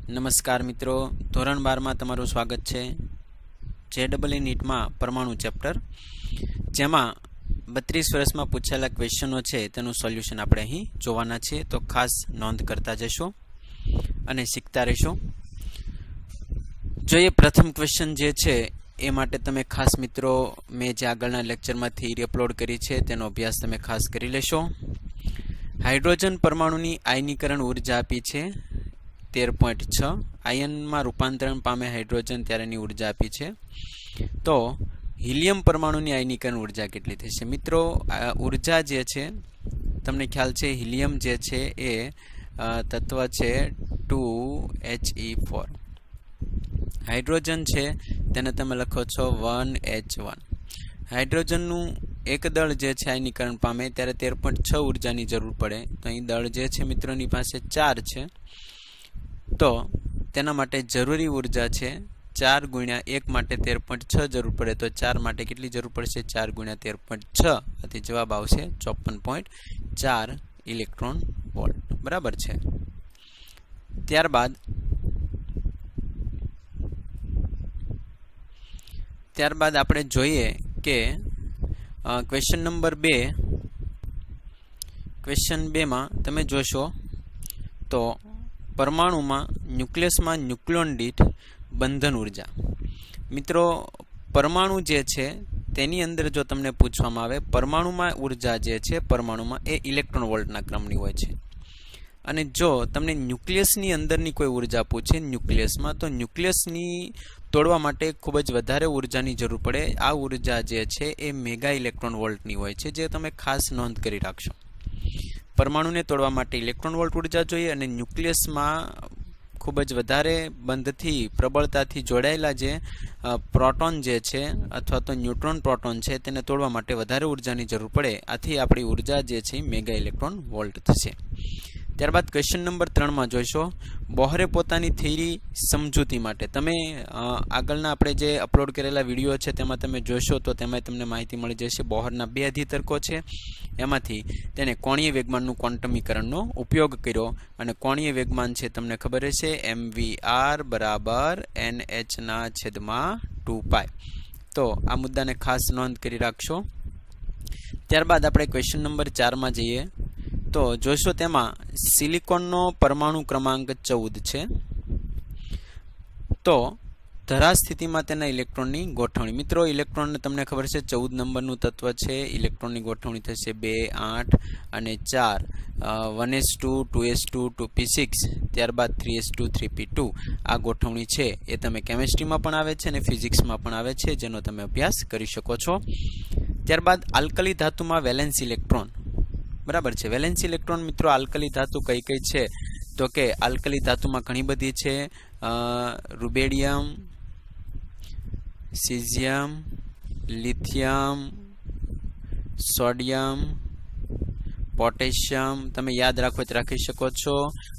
નમસ્કાર મિત્રો, ધોરણ 12માં તમારું સ્વાગત છે. JEE નીટમાં પરમાણુ ચેપ્ટર, જેમાં 32 વર્ષમાં પૂછેલા ક્વેશ્ચનો છે તેનું સોલ્યુશન આપણે અહીં જોવાના છીએ. તો ખાસ નોંધ કરતા જશો અને શીખતા રહેશો. જોઈએ પ્રથમ ક્વેશ્ચન જે છે એ માટે તમે ખાસ મિત્રો મેં જે આગળના લેક્ચરમાં થિયરી અપલોડ કરી છે તેનો અભ્યાસ તમે ખાસ કરી લેશો. હાઇડ્રોજન પરમાણુની આયનીકરણ ઉર્જા આપી છે 13.6. આયનમાં રૂપાંતરણ પામે હાઇડ્રોજન ત્યારેની ઉર્જા આપી છે. તો હિલિયમ પરમાણુની આયનીકરણ ઉર્જા કેટલી થશે? મિત્રો ઉર્જા જે છે તમને ખ્યાલ છે, હિલિયમ જે છે એ તત્વ છે 2He4. હાઇડ્રોજન છે તેને તમે લખો છો 1H1. હાઇડ્રોજનનું એક દળ જે છે આયનીકરણ પામે ત્યારે 13.6 ઉર્જાની જરૂર પડે. તો અહીં દળ જે છે મિત્રોની પાસે 4 છે. તો તેના માટે જરૂરી ઉર્જા છે 4 × 1 માટે 13.6 જરૂર પડે. તો 4 માટે કેટલી જરૂર પડશે? 4 × 13.6. આથી જવાબ આવશે 54.4 ઇલેક્ટ્રોન વોલ્ટ. બરાબર છે. ત્યારબાદ આપણે જોઈએ કે ક્વેશ્ચન નંબર 2. ક્વેશ્ચન 2માં તમે જોશો તો પરમાણુમાં ન્યુક્લિયસમાં ન્યુક્લિયોન દીઠ બંધન ઉર્જા. મિત્રો પરમાણુ જે છે તેની અંદર જો તમને પૂછવામાં આવે પરમાણુમાં ઉર્જા જે છે પરમાણુમાં એ ઇલેક્ટ્રોન વોલ્ટના ક્રમની હોય છે. અને જો તમને ન્યુક્લિયસની અંદરની કોઈ ઉર્જા પૂછે ન્યુક્લિયસમાં, તો ન્યુક્લિયસની તોડવા માટે ખૂબ જ વધારે ઉર્જાની જરૂર પડે. આ ઉર્જા જે છે એ મેગા ઇલેક્ટ્રોન વોલ્ટની હોય છે, જે તમે ખાસ નોંધ કરી રાખશો. પરમાણુને તોડવા માટે ઇલેક્ટ્રોન વોલ્ટ ઉર્જા જોઈએ અને ન્યુક્લિયસમાં ખૂબ જ વધારે બંધથી પ્રબળતાથી જોડાયેલા જે પ્રોટોન જે છે અથવા તો ન્યુટ્રોન પ્રોટોન છે તેને તોડવા માટે વધારે ઉર્જાની જરૂર પડે. આથી આપણી ઉર્જા જે છે મેગા ઇલેક્ટ્રોન વોલ્ટ થશે. ત્યારબાદ ક્વેશ્ચન નંબર 3માં જોઈશો બોહરે પોતાની થિયરી સમજૂતી માટે. તમે આગળના આપણે જે અપલોડ કરેલા વિડીયો છે તેમાં તમે જોશો તો તેમાં તમને માહિતી મળી જશે. બોહરના 2 અધિતર્કો છે, એમાંથી તેને કોણીય વેગમાનનું ક્વોન્ટમીકરણનો ઉપયોગ કર્યો. અને કોણીય વેગમાન છે તમને ખબર હશે mvr = nh/2π. તો આ મુદ્દાને ખાસ નોંધ કરી રાખશો. ત્યારબાદ આપણે ક્વેશ્ચન નંબર 4માં જઈએ તો જોશો તેમાં સિલિકોનનો પરમાણુ ક્રમાંક 14 છે. તો ધરા સ્થિતિમાં તેના ઇલેક્ટ્રોનની ગોઠવણી. મિત્રો ઇલેક્ટ્રોનને તમને ખબર છે 14 નંબરનું તત્વ છે. ઇલેક્ટ્રોનની ગોઠવણી થશે 2, 8 અને 4. 1s2, 2s2, 2p6, ત્યારબાદ 3s2, 3p2. આ ગોઠવણી છે એ તમે કેમેસ્ટ્રીમાં પણ આવે છે અને ફિઝિક્સમાં પણ આવે છે, જેનો તમે અભ્યાસ કરી શકો છો. ત્યારબાદ આલ્કલી ધાતુમાં વેલેન્સ ઇલેક્ટ્રોન. બરાબર છે. વેલેન્સ ઇલેક્ટ્રોન મિત્રો આલ્કલી ધાતુ કઈ કઈ છે? તો કે આલ્કલી ધાતુમાં ઘણી બધી છે. Rubidium, caesium, lithium, sodium, potassium. તમે યાદ રાખો તો રાખી શકો છો.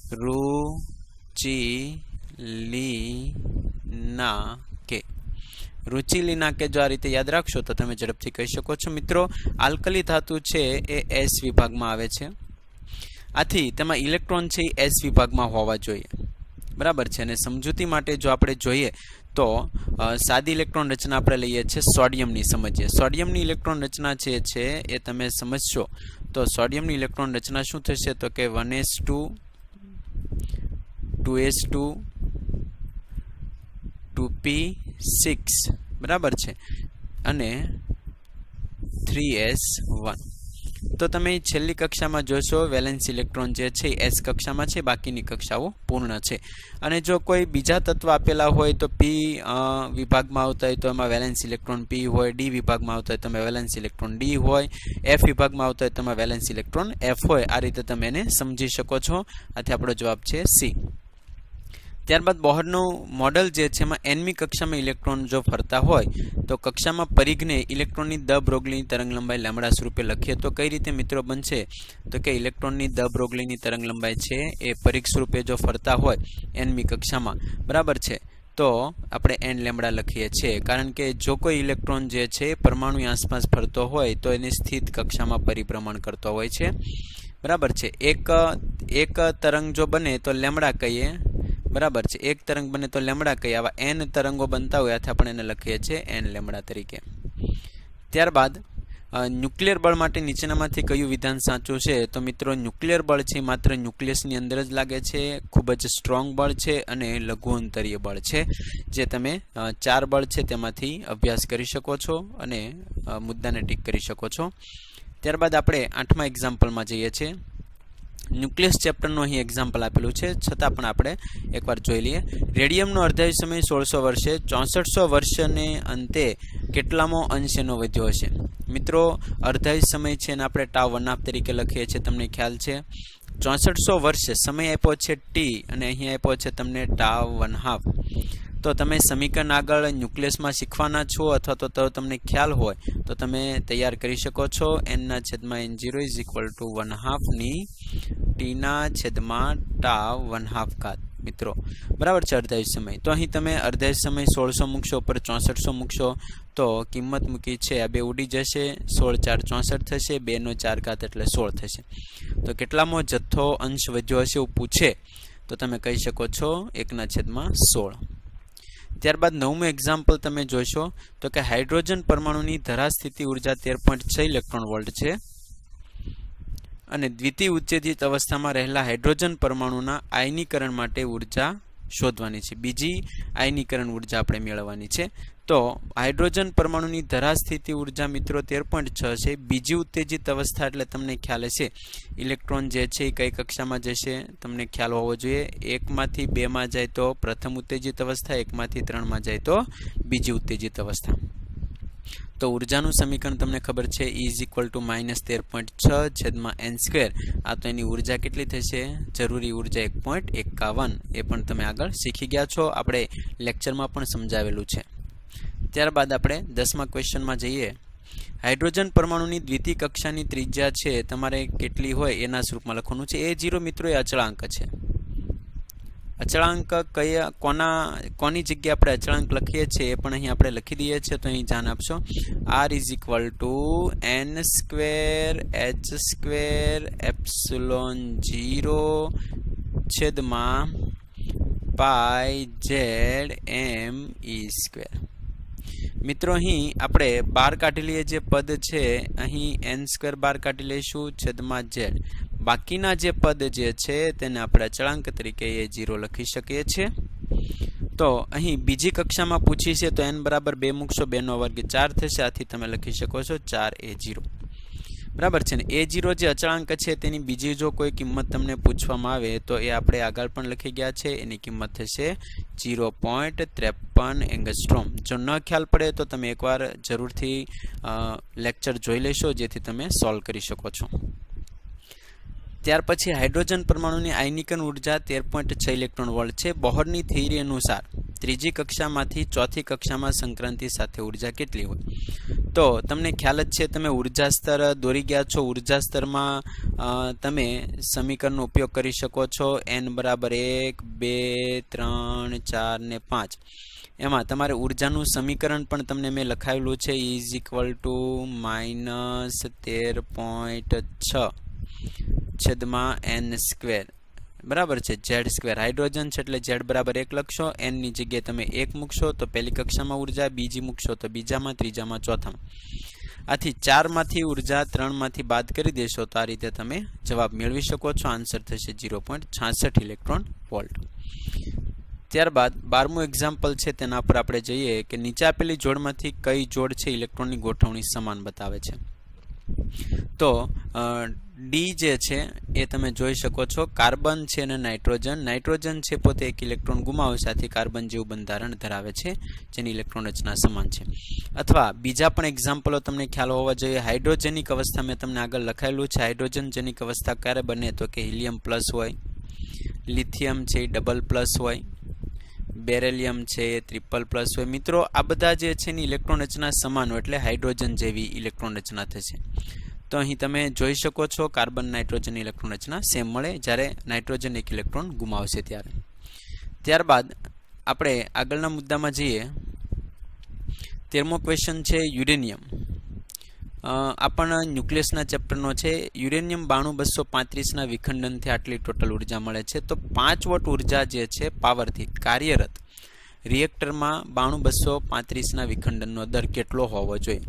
રુચિલિના કે જો આ રીતે યાદ રાખશો તો તમે ઝડપથી કહી શકો છો. મિત્રો આલ્કલી ધાતુ છે એ S વિભાગમાં આવે છે. આથી તેમાં ઇલેક્ટ્રોન છે એ S વિભાગમાં હોવા જોઈએ. બરાબર છે. અને સમજૂતી માટે જો આપણે જોઈએ તો સાદી ઇલેક્ટ્રોન રચના આપણે લઈએ છીએ સોડિયમની સમજીએ. સોડિયમની ઇલેક્ટ્રોન રચના છે એ તમે સમજશો તો સોડિયમની ઇલેક્ટ્રોન રચના શું થશે? તો કે 1s2, 2s2, 2p6. બરાબર છે. અને 3s1. તો તમે છેલ્લી કક્ષામાં જોશો વેલેન્સ ઇલેક્ટ્રોન જે છે S કક્ષામાં છે, બાકીની કક્ષાઓ પૂર્ણ છે. અને જો કોઈ બીજા તત્વ આપેલા હોય તો P વિભાગમાં આવતા હોય તો એમાં વેલેન્સ ઇલેક્ટ્રોન P હોય, D વિભાગમાં આવતા હોય તો એમાં વેલેન્સ ઇલેક્ટ્રોન D હોય, F વિભાગમાં આવતા હોય તો એમાં વેલેન્સ ઇલેક્ટ્રોન F હોય. આ રીતે તમે એને સમજી શકો છો. આથી આપણો જવાબ છે C. ત્યારબાદ બોહરનું મોડલ જે છે એમાં nમી કક્ષામાં ઇલેક્ટ્રોન જો ફરતા હોય તો કક્ષામાં પરિઘને ઇલેક્ટ્રોનની દ બ્રોગલીની તરંગલંબાઈ લેમ્બડા સ્વરૂપે લખીએ તો કઈ રીતે મિત્રો બનશે? તો કે ઇલેક્ટ્રોનની દ બ્રોગલીની તરંગલંબાઈ છે એ પરિઘ સ્વરૂપે જો ફરતા હોય nમી કક્ષામાં, બરાબર છે, તો આપણે n લેમ્બડા લખીએ છીએ. કારણ કે જો કોઈ ઇલેક્ટ્રોન જે છે પરમાણુની આસપાસ ફરતો હોય તો એને સ્થિત કક્ષામાં પરિભ્રમણ કરતો હોય છે. બરાબર છે. એક તરંગ જો બને તો લેમ્બડા કહીએ, બરાબર છે. એક તરંગ બને તો લેમડા કહીએ. આવા n તરંગો બનતા હોય આથી આપણે એને લખીએ છીએ n લેમડા તરીકે. ત્યારબાદ ન્યુક્લિયર બળ માટે નીચેનામાંથી કયું વિધાન સાચું છે? તો મિત્રો ન્યુક્લિયર બળ છે માત્ર ન્યુક્લિયસની અંદર જ લાગે છે, ખૂબ જ સ્ટ્રોંગ બળ છે અને લઘુ અંતરીય બળ છે, જે તમે 4 બળ છે તેમાંથી અભ્યાસ કરી શકો છો અને મુદ્દાને ટીક કરી શકો છો. ત્યારબાદ આપણે 8મા એક્ઝામ્પલમાં જઈએ છીએ. ન્યુક્લિયસ ચેપ્ટરનું અહીં એક્ઝામ્પલ આપેલું છે, છતાં પણ આપણે એકવાર જોઈ લઈએ. રેડિયમનો અર્ધાયુ સમય 1600 વર્ષે 6400 વર્ષને અંતે કેટલામો અંશ એનો વધ્યો હશે? મિત્રો અર્ધાયુ સમય છે અને આપણે ટાઉ 1/2 તરીકે લખીએ છીએ, તમને ખ્યાલ છે. 6400 વર્ષે સમય આપ્યો છે ટી અને અહીં આપ્યો છે તમને ટાઉ 1/2. તો તમે સમીકરણ આગળ ન્યુક્લિયસમાં શીખવાના છો અથવા તો તમને ખ્યાલ હોય તો તમે તૈયાર કરી શકો છો. n/n0 = 1/2 ની ટીના છેદમાં ટાઉ 1/2 મિત્રો, બરાબર છે અર્ધાયુ સમય. તો અહીં તમે અર્ધાયુ સમય 1600 મૂકશો, ઉપર 6400 મૂકશો તો કિંમત મૂકી છે આ બે ઉડી જશે. 16 × 4 = 64 થશે, 2 નો 4 એટલે 16 થશે. તો કેટલામો જથ્થો અંશ વધ્યો હશે એવું પૂછે તો તમે કહી શકો છો 1/16. ત્યારબાદ 9મું એક્ઝામ્પલ તમે જોશો તો કે હાઇડ્રોજન પરમાણુની ધરા સ્થિતિ ઉર્જા 13.6 ઇલેક્ટ્રોન વોલ્ટ છે અને દ્વિતીય ઉત્તેજિત અવસ્થામાં રહેલા હાઇડ્રોજન પરમાણુના આયનીકરણ માટે ઉર્જા શોધવાની છે. બીજી આયનીકરણ ઉર્જા આપણે મેળવવાની છે. તો હાઇડ્રોજન પરમાણુની ધરા સ્થિતિ ઉર્જા મિત્રો 13.6 છે. બીજી ઉત્તેજિત અવસ્થા એટલે તમને ખ્યાલ હશે ઇલેક્ટ્રોન જે છે એ કઈ કક્ષામાં જશે તમને ખ્યાલ હોવો જોઈએ. 1 માંથી 2 માં જાય તો પ્રથમ ઉત્તેજિત અવસ્થા, 1 માંથી 3 માં જાય તો બીજી ઉત્તેજિત અવસ્થા. તો ઉર્જાનું સમીકરણ તમને ખબર છે E = -13.6/n². આ તો એની ઉર્જા કેટલી થશે? જરૂરી ઉર્જા 1.51. એ પણ તમે આગળ શીખી ગયા છો, આપણે લેક્ચરમાં પણ સમજાવેલું છે. ત્યારબાદ આપણે 10મા ક્વેશ્ચનમાં જઈએ. હાઇડ્રોજન પરમાણુની દ્વિતીય કક્ષાની ત્રિજ્યા છે તમારે કેટલી હોય એના સ્વરૂપમાં લખવાનું છે. A0 મિત્રો એ અચળાંક છે. અચળાંક કોની જગ્યાએ આપણે અચળાંક લખીએ છીએ એ પણ અહીં આપણે લખી દઈએ છીએ, તો અહીં ધ્યાન આપશો. R = n²h²ε0/π/z/m². મિત્રો અહીં આપણે બહાર કાઢી લઈએ જે પદ છે, અહીં n² બહાર કાઢી લઈશું છેદમાં z. બાકીના જે પદ જે છે તેને આપણે અચળાંક તરીકે A0 લખી શકીએ છીએ. તો અહીં બીજી કક્ષામાં પૂછી છે તો n = 2 મૂકશો, 2 નો વર્ગ 4 થશે, આથી તમે લખી શકો છો 4A0. બરાબર છે ને. A0 જે અચળાંક છે તેની બીજી જો કોઈ કિંમત તમને પૂછવામાં આવે તો એ આપણે આગળ પણ લખી ગયા છે, એની કિંમત થશે 0.53 એંગસ્ટ્રોમ. જો ન ખ્યાલ પડે તો તમે એકવાર જરૂરથી લેક્ચર જોઈ લેશો જેથી તમે સોલ્વ કરી શકો છો. ત્યાર પછી હાઇડ્રોજન પરમાણુની આયનીકરણ ઉર્જા 13.6 ઇલેક્ટ્રોન વોલ્ટ છે. બોહરની થિયરી અનુસાર ત્રીજી કક્ષામાંથી ચોથી કક્ષામાં સંક્રાંતિ સાથે ઉર્જા કેટલી હોય? તો તમને ખ્યાલ જ છે, તમે ઉર્જા સ્તર દોરી ગયા છો. ઉર્જા સ્તરમાં તમે સમીકરણનો ઉપયોગ કરી શકો છો. n = 1, 2, 3, 4 ને 5. એમાં તમારે ઉર્જાનું સમીકરણ પણ તમને મેં લખાવેલું છે. E = -13.6/n². બરાબર છે, z². હાઇડ્રોજન છે એટલે z = 1 લખશો. n ની જગ્યાએ તમે 1 મૂકશો તો પહેલી કક્ષામાં ઉર્જા, બીજી મૂકશો તો બીજામાં, ત્રીજામાં, ચોથામાં. આથી 4 માંથી ઉર્જા 3 માંથી બાદ કરી દેશો તો આ રીતે તમે જવાબ મેળવી શકો છો. આન્સર થશે 0.66 ઇલેક્ટ્રોન વોલ્ટ. ત્યારબાદ 12મું એક્ઝામ્પલ છે તેના પર આપણે જઈએ કે નીચે આપેલી જોડમાંથી કઈ જોડ છે ઇલેક્ટ્રોનની ગોઠવણી સમાન બતાવે છે? તો ડી જે છે એ તમે જોઈ શકો છો. કાર્બન છે અને નાઇટ્રોજન છે પોતે એક ઇલેક્ટ્રોન ગુમાવશે, આથી કાર્બન જેવું બંધારણ ધરાવે છે જેની ઇલેક્ટ્રોન રચના સમાન છે. અથવા બીજા પણ એક્ઝામ્પલો તમને ખ્યાલ હોવા જોઈએ. હાઇડ્રોજનિક અવસ્થા મેં તમને આગળ લખાયેલું છે. હાઇડ્રોજનજનિક અવસ્થા ક્યારે બને તો કે હિલિયમ પ્લસ હોય, લિથિયમ છે ડબલ પ્લસ હોય, બેરેલિયમ છે એ ટ્રિપલ પ્લસ હોય. મિત્રો આ બધા જે છે એની ઇલેક્ટ્રોન રચના સમાન હોય એટલે હાઇડ્રોજન જેવી ઇલેક્ટ્રોન રચના થશે. તો અહીં તમે જોઈ શકો છો કાર્બન નાઇટ્રોજન ઇલેક્ટ્રોન રચના સેમ મળે જ્યારે નાઇટ્રોજન એક ઇલેક્ટ્રોન ગુમાવશે ત્યારે. ત્યારબાદ આપણે આગળના મુદ્દામાં જઈએ. 13મો ક્વેશ્ચન છે યુરેનિયમ. આ પણ ન્યુક્લિયસના ચેપ્ટરનો છે. યુરેનિયમ 92-235ના વિખંડનથી આટલી ટોટલ ઉર્જા મળે છે. તો 5 વોટ ઉર્જા જે છે પાવરથી કાર્યરત રિએક્ટરમાં 92-235ના વિખંડનનો દર કેટલો હોવો જોઈએ?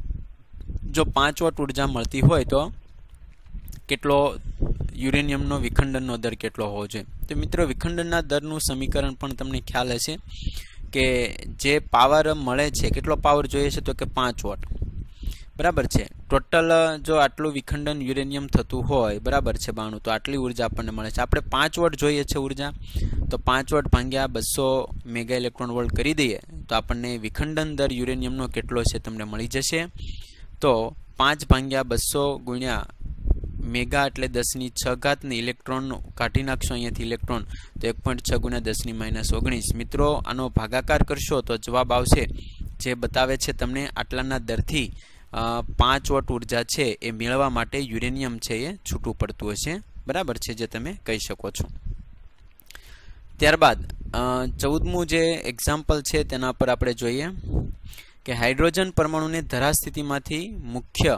જો 5 વોટ ઉર્જા મળતી હોય તો કેટલો યુરેનિયમનો વિખંડનનો દર કેટલો હોવો જોઈએ? તો મિત્રો વિખંડનના દરનું સમીકરણ પણ તમને ખ્યાલ હશે કે જે પાવર મળે છે, કેટલો પાવર જોઈએ છે? તો કે 5 વોટ. બરાબર છે. ટોટલ જો આટલું વિખંડન યુરેનિયમ થતું હોય, બરાબર છે 92, તો આટલી ઉર્જા આપણને મળે છે. આપણે 5 વોટ જોઈએ છે ઉર્જા, તો 5 વોટ ભાગ્યા 200 મેગા ઇલેક્ટ્રોન વોલ્ટ કરી દઈએ તો આપણને વિખંડન દર યુરેનિયમનો કેટલો છે તમને મળી જશે. તો 5 ભાગ્યા 200 ગુણ્યા મેગા એટલે 10⁶ ને ઇલેક્ટ્રોન કાઢી નાખશો અહીંયાથી ઇલેક્ટ્રોન, તો 1.6 ગુણ્યા 10⁻19. મિત્રો આનો ભાગાકાર કરશો તો જવાબ આવશે જે બતાવે છે તમને આટલાના દરથી 5 વોટ ઉર્જા છે એ મેળવવા માટે યુરેનિયમ છે એ છૂટું પડતું હશે. બરાબર છે, જે તમે કહી શકો છો. ત્યારબાદ 14મું જે એક્ઝામ્પલ છે તેના પર આપણે જોઈએ કે હાઇડ્રોજન પરમાણુને ધરા સ્થિતિમાંથી મુખ્ય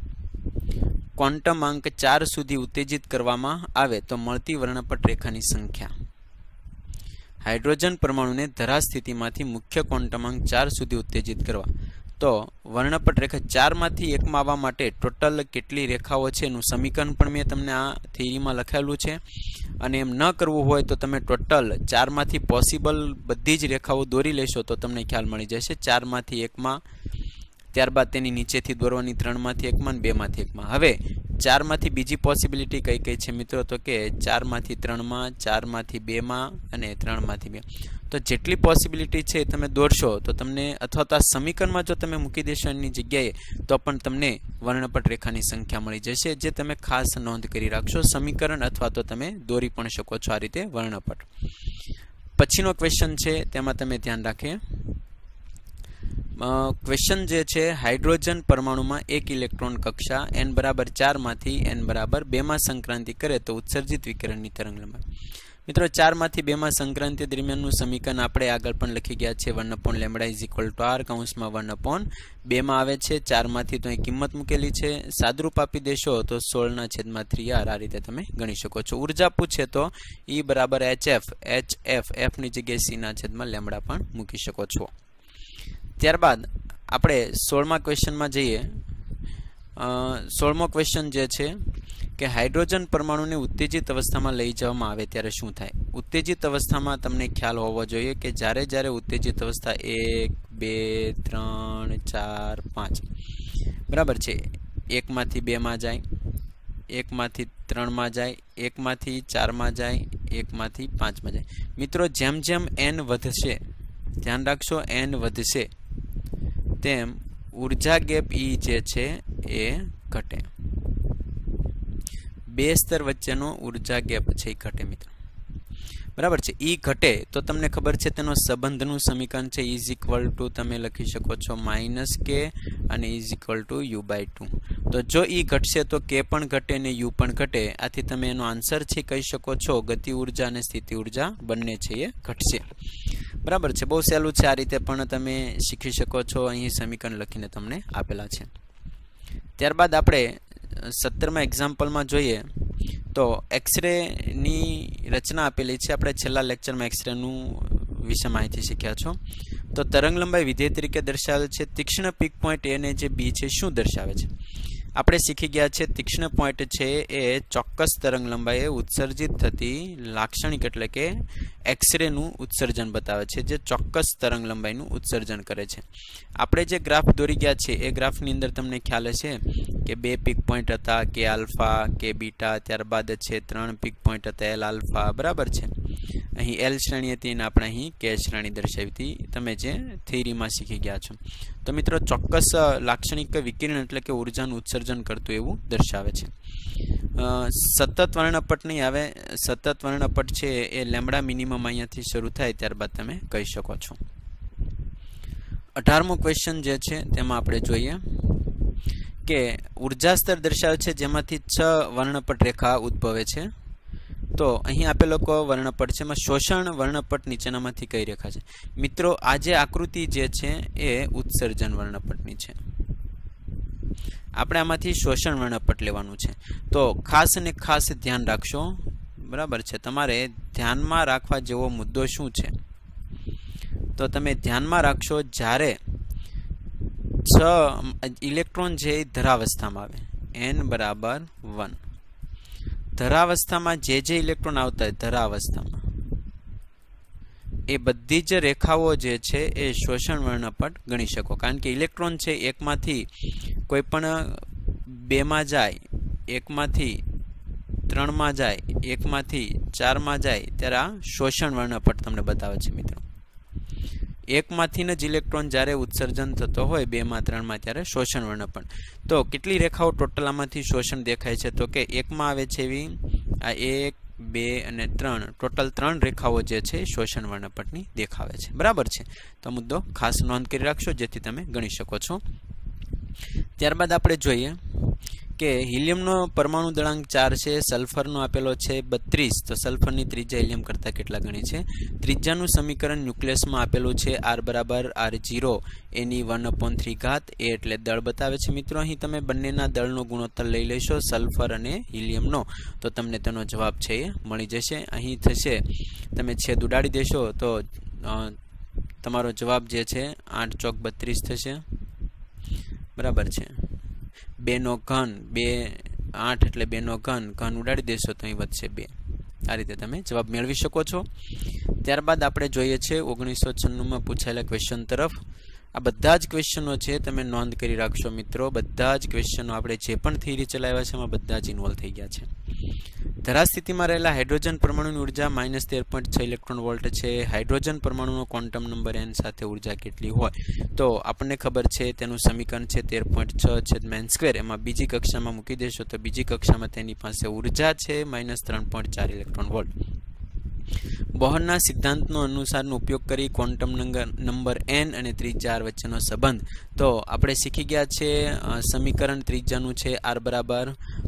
ક્વોન્ટમ અંક 4 સુધી ઉત્તેજિત કરવામાં આવે તો મળતી વર્ણપટ રેખાની સંખ્યા. હાઇડ્રોજન પરમાણુને ધરા સ્થિતિમાંથી મુખ્ય ક્વોન્ટમ અંક 4 સુધી ઉત્તેજિત કરવા, તો વર્ણપટ રેખા 4માંથી 1માં આવવા માટે ટોટલ કેટલી રેખાઓ છે એનું સમીકરણ પણ મેં તમને આ થિયરીમાં લખેલું છે. અને એમ ન કરવું હોય તો તમે ટોટલ 4માંથી પોસિબલ બધી જ રેખાઓ દોરી લેશો તો તમને ખ્યાલ મળી જશે. 4માંથી 1માં, ત્યારબાદ તેની નીચેથી દોરવાની 3માંથી 1માં અને 2માંથી 1માં. હવે 4માંથી બીજી પોસિબિલિટી કઈ કઈ છે મિત્રો? તો કે 4માંથી 3માં, 4માંથી 2માં અને 3માંથી 2. તો જેટલી પોસિબિલિટી છે તમે દોરશો તો તમને, અથવા તો આ સમીકરણમાં જો તમે મૂકી દેશો એની જગ્યાએ, તો પણ તમને વર્ણપટ રેખાની સંખ્યા મળી જશે, જે તમે ખાસ નોંધ કરી રાખશો. સમીકરણ અથવા તો તમે દોરી પણ શકો છો આ રીતે વર્ણપટ. પછીનો ક્વેશ્ચન છે તેમાં તમે ધ્યાન રાખીએ. ક્વેશ્ચન જે છે, હાઇડ્રોજન પરમાણુમાં 1 ઇલેક્ટ્રોન કક્ષા n બરાબર 4 માંથી n બરાબર 2 માં સંક્રાંતિ કરે તો ઉત્સર્જિત વિકિરણની તરંગ લંબાઈ. મિત્રો 4 માંથી 2 માં સંક્રાંતિ દરમિયાનનું સમીકરણ આપણે આગળ પણ લખી ગયા છે. 1/λ = r, 1/2 માં આવે છે. 4 માંથી તો અહીં કિંમત મૂકેલી છે. સાદરૂપ આપી દેશો તો 16/3r આ રીતે તમે ગણી શકો છો. ઉર્જા પૂછે તો E બરાબર hf, f ની જગ્યાએ c/λ પણ મૂકી શકો છો. ત્યારબાદ આપણે 16મા ક્વેશ્ચનમાં જઈએ. 16મો ક્વેશ્ચન જે છે કે હાઇડ્રોજન પરમાણુને ઉત્તેજિત અવસ્થામાં લઈ જવામાં આવે ત્યારે શું થાય? ઉત્તેજિત અવસ્થામાં તમને ખ્યાલ હોવો જોઈએ કે જ્યારે ઉત્તેજિત અવસ્થા 1, 2, 3, 4, 5 બરાબર છે, 1માંથી 2માં જાય, 1માંથી 3માં જાય, 1માંથી 4માં જાય, 1માંથી 5માં જાય. મિત્રો જેમ જેમ n વધશે, ધ્યાન રાખશો n વધશે તેમ ઉર્જા ગેપ E જે છે એ ઘટે. બે સ્તર વચ્ચેનો ઉર્જા ગેપ છે એ ઘટે મિત્રો. બરાબર છે. E ઘટે તો તમને ખબર છે તેનો સંબંધનું સમીકરણ છે E= તમે લખી શકો છો -k અને E=u/2. તો જો E ઘટશે તો k પણ ઘટે અને u પણ ઘટે. આથી તમે એનો આન્સર છે કહી શકો છો ગતિ ઉર્જા અને સ્થિતિ ઉર્જા બંને છે એ ઘટશે. બરાબર છે. બહુ સહેલું છે, આ રીતે પણ તમે શીખી શકો છો. અહીં સમીકરણ લખીને તમને આપેલા છે. ત્યારબાદ આપણે 17મા એક્ઝામ્પલમાં જોઈએ તો એક્સરેની રચના આપેલી છે. આપણે છેલ્લા લેક્ચરમાં એક્સરેનું વિશે માહિતી શીખ્યા છો. તો તરંગ લંબાઈ વિધેય તરીકે દર્શાવેલ છે. તીક્ષ્ણ પીક પોઈન્ટ એ ને જે બી છે શું દર્શાવે છે? આપણે શીખી ગયા છે તીક્ષ્ણ પોઈન્ટ છે એ ચોક્કસ તરંગ લંબાઈએ ઉત્સર્જિત થતી લાક્ષણિક એટલે કે એક્સરેનું ઉત્સર્જન બતાવે છે, જે ચોક્કસ તરંગ લંબાઈનું ઉત્સર્જન કરે છે. આપણે જે ગ્રાફ દોરી ગયા છે એ ગ્રાફની અંદર તમને ખ્યાલ હશે કે 2 પીક પોઈન્ટ હતા, કે આલ્ફા, કે બીટા, ત્યારબાદ છે 3 પીક પોઈન્ટ હતા, એલ આલ્ફા. બરાબર છે. અહીં એલ શ્રેણી હતી અને આપણે અહીં કે શ્રેણી દર્શાવી હતી, તમે જે થિયરીમાં શીખી ગયા છો. તો મિત્રો ચોક્કસ લાક્ષણિક વિકિરણ એટલે કે ઉર્જાનું ઉત્સર્જન કરતું એવું દર્શાવે છે. સતત વર્ણપટ નહીં આવે. સતત વર્ણપટ છે એ લેમ્બડા મિનિમમ અહીંયાથી શરૂ થાય ત્યારબાદ તમે કહી શકો છો. 18મો ક્વેશ્ચન જે છે તેમાં આપણે જોઈએ કે ઉર્જા સ્તર દર્શાવે છે જેમાંથી 6 વર્ણપટ રેખા ઉદ્ભવે છે. તો અહીં આપેલો વર્ણપટ છે, એમાં શોષણ વર્ણપટ નીચેનામાંથી કઈ રેખા છે? મિત્રો આ જે આકૃતિ જે છે એ ઉત્સર્જન વર્ણપટની છે. આપણે આમાંથી શોષણ વર્ણપટ લેવાનું છે. તો ખાસ અને ખાસ ધ્યાન રાખશો. બરાબર છે. તમારે ધ્યાનમાં રાખવા જેવો મુદ્દો શું છે? તો તમે ધ્યાનમાં રાખશો જ્યારે 6 ઇલેક્ટ્રોન છે એ ધરાવસ્થામાં આવે, n બરાબર 1. ધરાવસ્થામાં જે ઇલેક્ટ્રોન આવતા હોય ધરાવસ્થામાં, એ બધી જ રેખાઓ જે છે એ શોષણ વર્ણપટ ગણી શકો. કારણ કે ઇલેક્ટ્રોન છે એકમાંથી કોઈ પણ 2 માં જાય, એકમાંથી 3 માં જાય, એકમાંથી 4 માં જાય ત્યારે આ શોષણ વર્ણપટ તમને બતાવે છે મિત્રો. એકમાંથી જ ઇલેક્ટ્રોન જ્યારે ઉત્સર્જન થતો હોય 2 માં 3 માં ત્યારે શોષણ વર્ણપટ. તો કેટલી રેખાઓ ટોટલ આમાંથી શોષણ દેખાય છે? તો કે 1 માં આવે છે એવી આ 1, 2 અને 3 ટોટલ 3 રેખાઓ જે છે શોષણ વર્ણપટની દેખાવે છે. બરાબર છે. તો મુદ્દો ખાસ નોંધ કરી રાખશો જેથી તમે ગણી શકો છો. ત્યારબાદ આપણે જોઈએ કે હિલિયમનો પરમાણુ દળાંક 4 છે, સલ્ફરનો આપેલો છે 32. તો સલ્ફરની ત્રિજ્યા હિલિયમ કરતાં કેટલા ગણી છે? ત્રિજ્યાનું સમીકરણ ન્યુક્લિયસમાં આપેલું છે R બરાબર R0 એની 1/3 એ એટલે દળ બતાવે છે. મિત્રો અહીં તમે બંનેના દળનો ગુણોત્તર લઈ લેશો સલ્ફર અને હિલિયમનો, તો તમને તેનો જવાબ છે એ મળી જશે. અહીં થશે તમે છેદ ઉડાડી દેશો તો તમારો જવાબ જે છે 8 ચોક 32 થશે. બરાબર છે. 2 નો ઘન 8 એટલે 2 નો ઘન ઉડાડી દેશો તો અહીં વધશે 2. આ રીતે તમે જવાબ મેળવી શકો છો. ત્યારબાદ આપણે જોઈએ છે 1996માં પૂછાયેલા ક્વેશ્ચન તરફ. આ બધા જ ક્વેશ્ચનો છે તમે નોંધ કરી રાખશો મિત્રો. બધા જ ક્વેશ્ચનો આપણે જે પણ થિયરી ચલાવ્યા છે એમાં બધા જ ઇન્વોલ્વ થઈ ગયા છે. ધરાસ્થિતિમાં રહેલા હાઇડ્રોજન પરમાણુની ઉર્જા -13.6 ઇલેક્ટ્રોન વોલ્ટ છે. હાઇડ્રોજન પરમાણુનો ક્વોન્ટમ નંબર n સાથે ઉર્જા કેટલી હોય? તો આપણને ખબર છે તેનું સમીકરણ છે 13.6/n². એમાં બીજી કક્ષામાં મૂકી દેશો તો બીજી કક્ષામાં તેની પાસે ઉર્જા છે -3.4 ઇલેક્ટ્રોન વોલ્ટ. બોહરના સિદ્ધાંતનો અનુસારનો ઉપયોગ કરી ક્વોન્ટમ નંબર n અને ત્રિજ્યા r વચ્ચેનો સંબંધ. તો આપણે શીખી ગયા છે સમીકરણ ત્રિજ્યાનું છે r બરાબર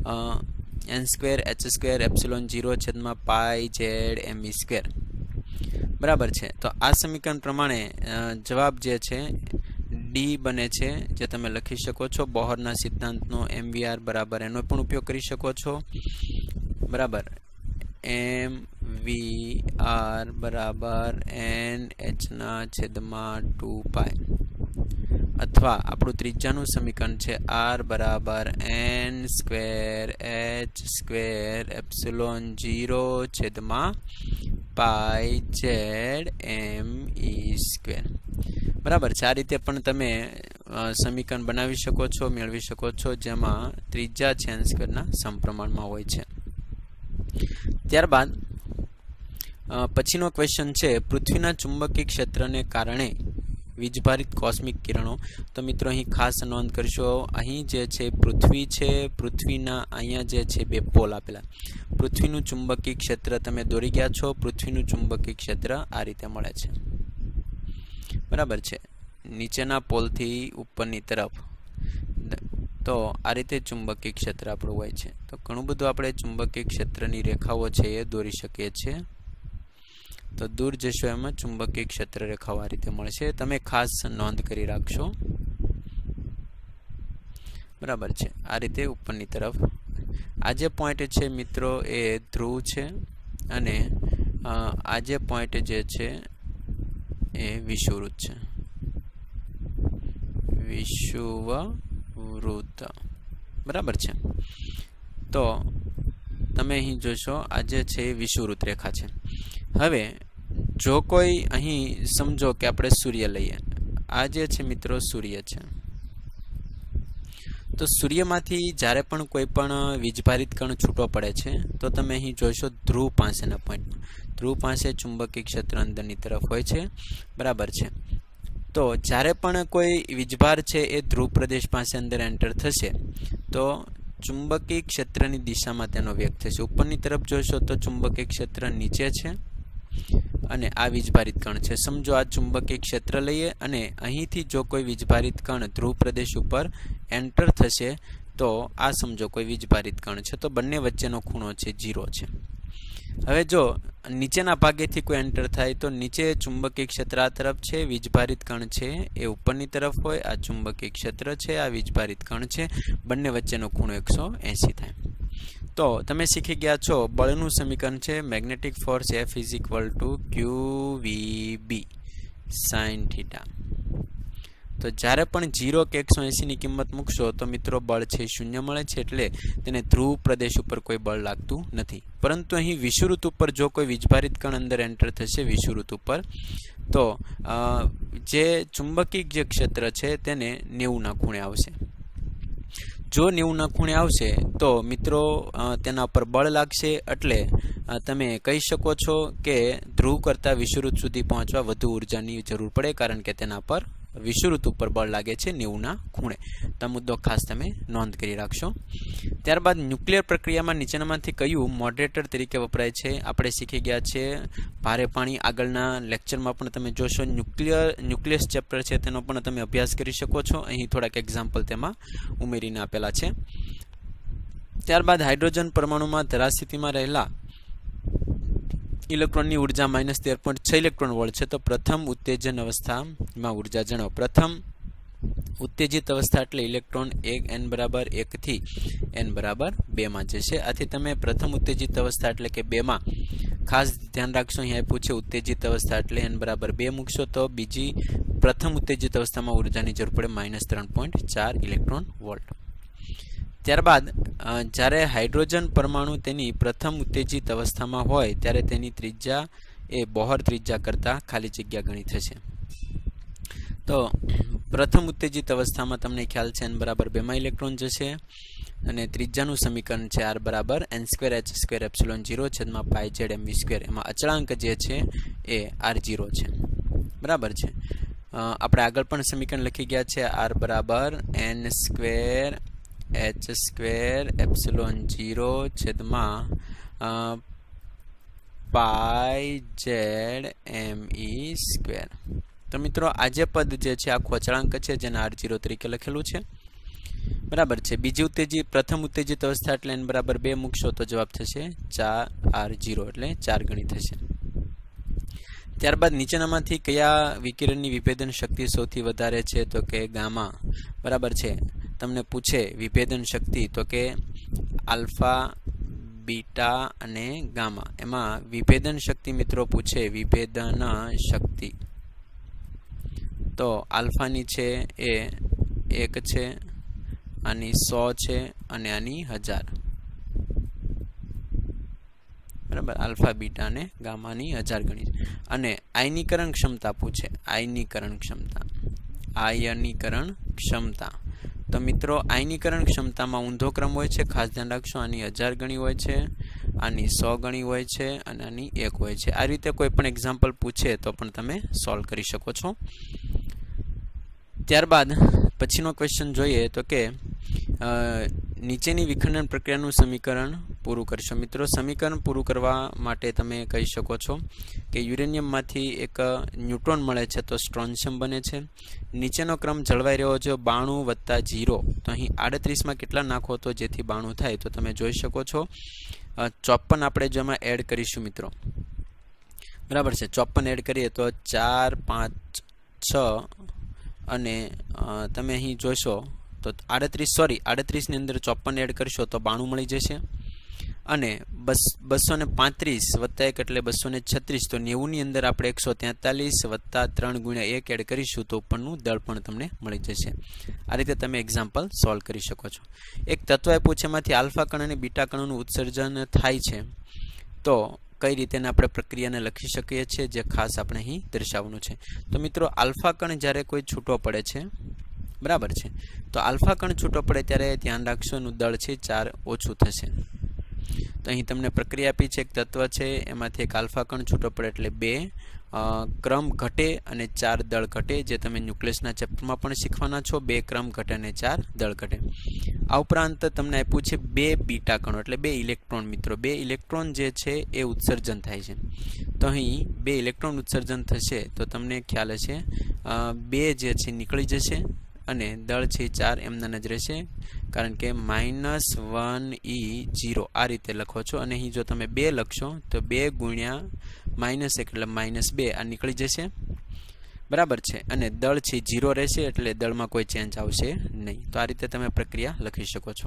n²h²ε0/π/z/me². બરાબર છે. તો આ સમીકરણ પ્રમાણે જવાબ જે છે D બને છે, જે તમે લખી શકો છો. બોહરના સિદ્ધાંતનો mvr બરાબર એનો પણ ઉપયોગ કરી શકો છો. બરાબર. mvr બરાબર nh/2π, અથવા આપણું ત્રિજ્યાનું સમીકરણ છે r બરાબર n²h²0/π/z/me². બરાબર છે. આ રીતે પણ તમે સમીકરણ બનાવી શકો છો, મેળવી શકો છો, જેમાં ત્રિજ્યા છે n²ના સમપ્રમાણમાં હોય છે. ત્યારબાદ પછીનો ક્વેશ્ચન છે પૃથ્વીના ચુંબકીય ક્ષેત્રને કારણે વીજભારિત કોસ્મિક કિરણો. તો મિત્રો અહીં ખાસ નોંધ કરશો, અહીં જે છે પૃથ્વી છે, પૃથ્વીના અહીંયા જે છે 2 પોલ આપેલા. પૃથ્વીનું ચુંબકીય ક્ષેત્ર તમે દોરી ગયા છો. પૃથ્વીનું ચુંબકીય ક્ષેત્ર આ રીતે મળે છે. બરાબર છે. નીચેના પોલથી ઉપરની તરફ. તો આ રીતે ચુંબકીય ક્ષેત્ર આપણું હોય છે. તો ઘણું બધું આપણે ચુંબકીય ક્ષેત્રની રેખાઓ છે એ દોરી શકીએ છીએ. તો દૂર જશો એમાં ચુંબકીય ક્ષેત્ર રેખાઓ આ રીતે મળશે. તમે ખાસ નોંધ કરી રાખશો. બરાબર છે. આ રીતે ઉપરની તરફ આ જે પોઈન્ટ છે મિત્રો એ ધ્રુવ છે, અને આ જે પોઈન્ટ જે છે એ વિષુવવૃત્ત છે. વિષુવવૃત્ત. બરાબર છે. તો તમે અહીં જોશો આ જે છે એ વિષુવવૃત્ત રેખા છે. હવે જો કોઈ અહીં સમજો કે આપણે સૂર્ય લઈએ. આ જે છે મિત્રો સૂર્ય છે. તો સૂર્યમાંથી જ્યારે પણ કોઈ પણ વીજભારિત કણ છૂટો પડે છે તો તમે અહીં જોશો ધ્રુવ પાસેના પોઈન્ટમાં. ધ્રુવ પાસે ચુંબકીય ક્ષેત્ર અંદરની તરફ હોય છે. બરાબર છે. તો જ્યારે પણ કોઈ વીજભાર છે એ ધ્રુવ પ્રદેશ પાસે અંદર એન્ટર થશે તો ચુંબકીય ક્ષેત્રની દિશામાં તેનો વેગ થશે. ઉપરની તરફ જોશો તો ચુંબકીય ક્ષેત્ર નીચે છે અને આ વીજભારિત કણ છે. સમજો આ ચુંબકીય ક્ષેત્ર લઈએ અને અહીંથી જો કોઈ વીજભારિત કણ ધ્રુવ પ્રદેશ ઉપર એન્ટર થશે તો આ સમજો કોઈ વીજભારિત કણ છે, તો બંને વચ્ચેનો ખૂણો છે 0 છે. હવે જો નીચેના ભાગેથી કોઈ એન્ટર થાય તો નીચે ચુંબકીય ક્ષેત્ર આ તરફ છે, વીજભારિત કણ છે એ ઉપરની તરફ હોય, આ ચુંબકીય ક્ષેત્ર છે, આ વીજભારિત કણ છે, બંને વચ્ચેનો ખૂણો 180 થાય. તો તમે શીખી ગયા છો બળનું સમીકરણ છે magnetic force F = QVB sin θ. તો જ્યારે પણ 0 કે 180 ની કિંમત મૂકશો તો મિત્રો બળ છે શૂન્ય મળે છે, એટલે તેને ધ્રુવ પ્રદેશ ઉપર કોઈ બળ લાગતું નથી. પરંતુ અહીં વિષુવવૃત્ત ઉપર જો કોઈ વીજભારિત કણ અંદર એન્ટર થશે વિષુવવૃત્ત ઉપર, તો જે ચુંબકીય જે ક્ષેત્ર છે તેને 90 ના ખૂણે આવશે. જો 90 ના ખૂણે આવશે તો મિત્રો તેના પર બળ લાગશે, એટલે તમે કહી શકો છો કે ધ્રુવ કરતાં વિષુવવૃત્ત સુધી પહોંચવા વધુ ઉર્જાની જરૂર પડે, કારણ કે તેના પર વિષુવવૃત્ત ઉપર બળ લાગે છે 90 ના ખૂણે. તો મુદ્દો ખાસ તમે નોંધ કરી રાખશો. ત્યારબાદ ન્યુક્લિયર પ્રક્રિયામાં નીચેનામાંથી કયું મોડરેટર તરીકે વપરાય છે આપણે શીખી ગયા છે ભારે પાણી. આગળના લેક્ચરમાં પણ તમે જોશો ન્યુક્લિયસ ચેપ્ટર છે તેનો પણ તમે અભ્યાસ કરી શકો છો. અહીં થોડાક એક્ઝામ્પલ તેમાં ઉમેરીને આપેલા છે. ત્યારબાદ હાઇડ્રોજન પરમાણુમાં ધરાસ્થિતિમાં રહેલા ઇલેક્ટ્રોનની ઉર્જા -13.6 ઇલેક્ટ્રોન વોલ્ટ છે. તો પ્રથમ ઉત્તેજન અવસ્થામાં ઉર્જા જણાવો. પ્રથમ ઉત્તેજિત અવસ્થા એટલે ઇલેક્ટ્રોન n = 1 થી n = 2 માં જશે. આથી તમે પ્રથમ ઉત્તેજિત અવસ્થા એટલે કે 2 માં ખાસ ધ્યાન રાખશો. અહીં આપ્યું છે ઉત્તેજિત અવસ્થા એટલે n = 2 મૂકશો તો બીજી પ્રથમ ઉત્તેજિત અવસ્થામાં ઉર્જાની જરૂર પડે -3.4 ઇલેક્ટ્રોન વોલ્ટ. ત્યારબાદ જ્યારે હાઇડ્રોજન પરમાણુ તેની પ્રથમ ઉત્તેજિત અવસ્થામાં હોય ત્યારે તેની ત્રિજ્યા એ બોહર ત્રિજ્યા કરતાં ખાલી જગ્યા ગણી થશે. તો પ્રથમ ઉત્તેજિત અવસ્થામાં તમને ખ્યાલ છે n = 2 માં ઇલેક્ટ્રોન જશે, અને ત્રિજ્યાનું સમીકરણ છે r = n²h²ε0/πz/mv². એમાં અચળાંક જે છે એ r0 છે. બરાબર છે. આપણે આગળ પણ સમીકરણ લખી ગયા છે r = n²h²ε0/πzme². તો મિત્રો આ જે પદ જે છે આખું અચળાંક છે જેને r0 તરીકે લખેલું છે. બરાબર છે. બીજી ઉત્તેજિત પ્રથમ ઉત્તેજિત અવસ્થા એટલે n = 2 મૂકશો તો જવાબ થશે 4r0 એટલે 4 ગણી થશે. ત્યારબાદ નીચેનામાંથી કયા વિકિરણની વિભેદન શક્તિ સૌથી વધારે છે? તો કે ગામા. બરાબર છે. તમને પૂછે વિભેદન શક્તિ તો કે આલ્ફા, બીટા અને ગામા. એમાં વિભેદન શક્તિ મિત્રો પૂછે વિભેદન શક્તિ, તો આલ્ફાની છે એ 1 છે, આની 100 છે અને આની 1000. બરાબર. આલ્ફા, બીટા અને ગામાની 1000 ગણી. અને આયનીકરણ ક્ષમતા પૂછે. આયનીકરણ ક્ષમતા. તો મિત્રો આયનીકરણ ક્ષમતામાં ઊંધો ક્રમ હોય છે, ખાસ ધ્યાન રાખશો. આની 1000 ગણી હોય છે, આની 100 ગણી હોય છે અને આની 1 હોય છે. આ રીતે કોઈ પણ એક્ઝામ્પલ પૂછે તો પણ તમે સોલ્વ કરી શકો છો. ત્યારબાદ પછીનો ક્વેશ્ચન જોઈએ તો કે નીચેની વિખંડન પ્રક્રિયાનું સમીકરણ પૂરું કરશો. મિત્રો સમીકરણ પૂરું કરવા માટે તમે કહી શકો છો કે યુરેનિયમમાંથી એક ન્યુટ્રોન મળે છે તો સ્ટ્રોન્શિયમ બને છે. નીચેનો ક્રમ જળવાઈ રહ્યો છે 92 + 0. તો અહીં 38માં કેટલા નાખો તો જેથી 92 થાય? તો તમે જોઈ શકો છો 54 આપણે જેમાં એડ કરીશું મિત્રો. બરાબર છે. 54 એડ કરીએ તો 4, 5, 6 અને તમે અહીં જોશો તો 38 ની અંદર 54 એડ કરશો તો 92 મળી જશે. અને 235 + 1 એટલે 236. તો 90 ની અંદર આપણે 143 + 3 × 1 એડ કરીશું તો ઉપરનું દળ પણ તમને મળી જશે. આ રીતે તમે એક્ઝામ્પલ સોલ્વ કરી શકો છો. એક તત્વ આપ્યું છે એમાંથી આલ્ફા કણ અને બીટા કણોનું ઉત્સર્જન થાય છે, તો કઈ રીતે આપણે પ્રક્રિયાને લખી શકીએ છીએ જે ખાસ આપણે અહીં દર્શાવવાનું છે. તો મિત્રો આલ્ફા કણ જ્યારે કોઈ છૂટો પડે છે, બરાબર છે, તો આલ્ફા કણ છૂટો પડે ત્યારે ધ્યાન રાખશો એનું દળ છે 4 ઓછું થશે. તો અહીં તમને પ્રક્રિયા આપી છે, એક તત્વ છે એમાંથી એક આલ્ફા કણ છૂટો પડે એટલે 2 ક્રમ ઘટે અને 4 દળ ઘટે, જે તમે ન્યુક્લિયસના ચેપ્ટરમાં પણ શીખવાના છો. 2 ક્રમ ઘટે અને 4 દળ ઘટે. આ ઉપરાંત તમને આપ્યું છે 2 બીટા કણો એટલે 2 ઇલેક્ટ્રોન. મિત્રો 2 ઇલેક્ટ્રોન જે છે એ ઉત્સર્જન થાય છે. તો અહીં 2 ઇલેક્ટ્રોન ઉત્સર્જન થશે તો તમને ખ્યાલ હશે 2 જે છે નીકળી જશે અને દળ છે 4 એમના જ રહેશે. કારણ કે -1E0 આ રીતે લખો છો અને અહીં જો તમે 2 લખશો તો 2 ગુણ્યા -1 એટલે -2 આ નીકળી જશે, બરાબર છે, અને દળ છે 0 રહેશે એટલે દળમાં કોઈ ચેન્જ આવશે નહીં. તો આ રીતે તમે પ્રક્રિયા લખી શકો છો.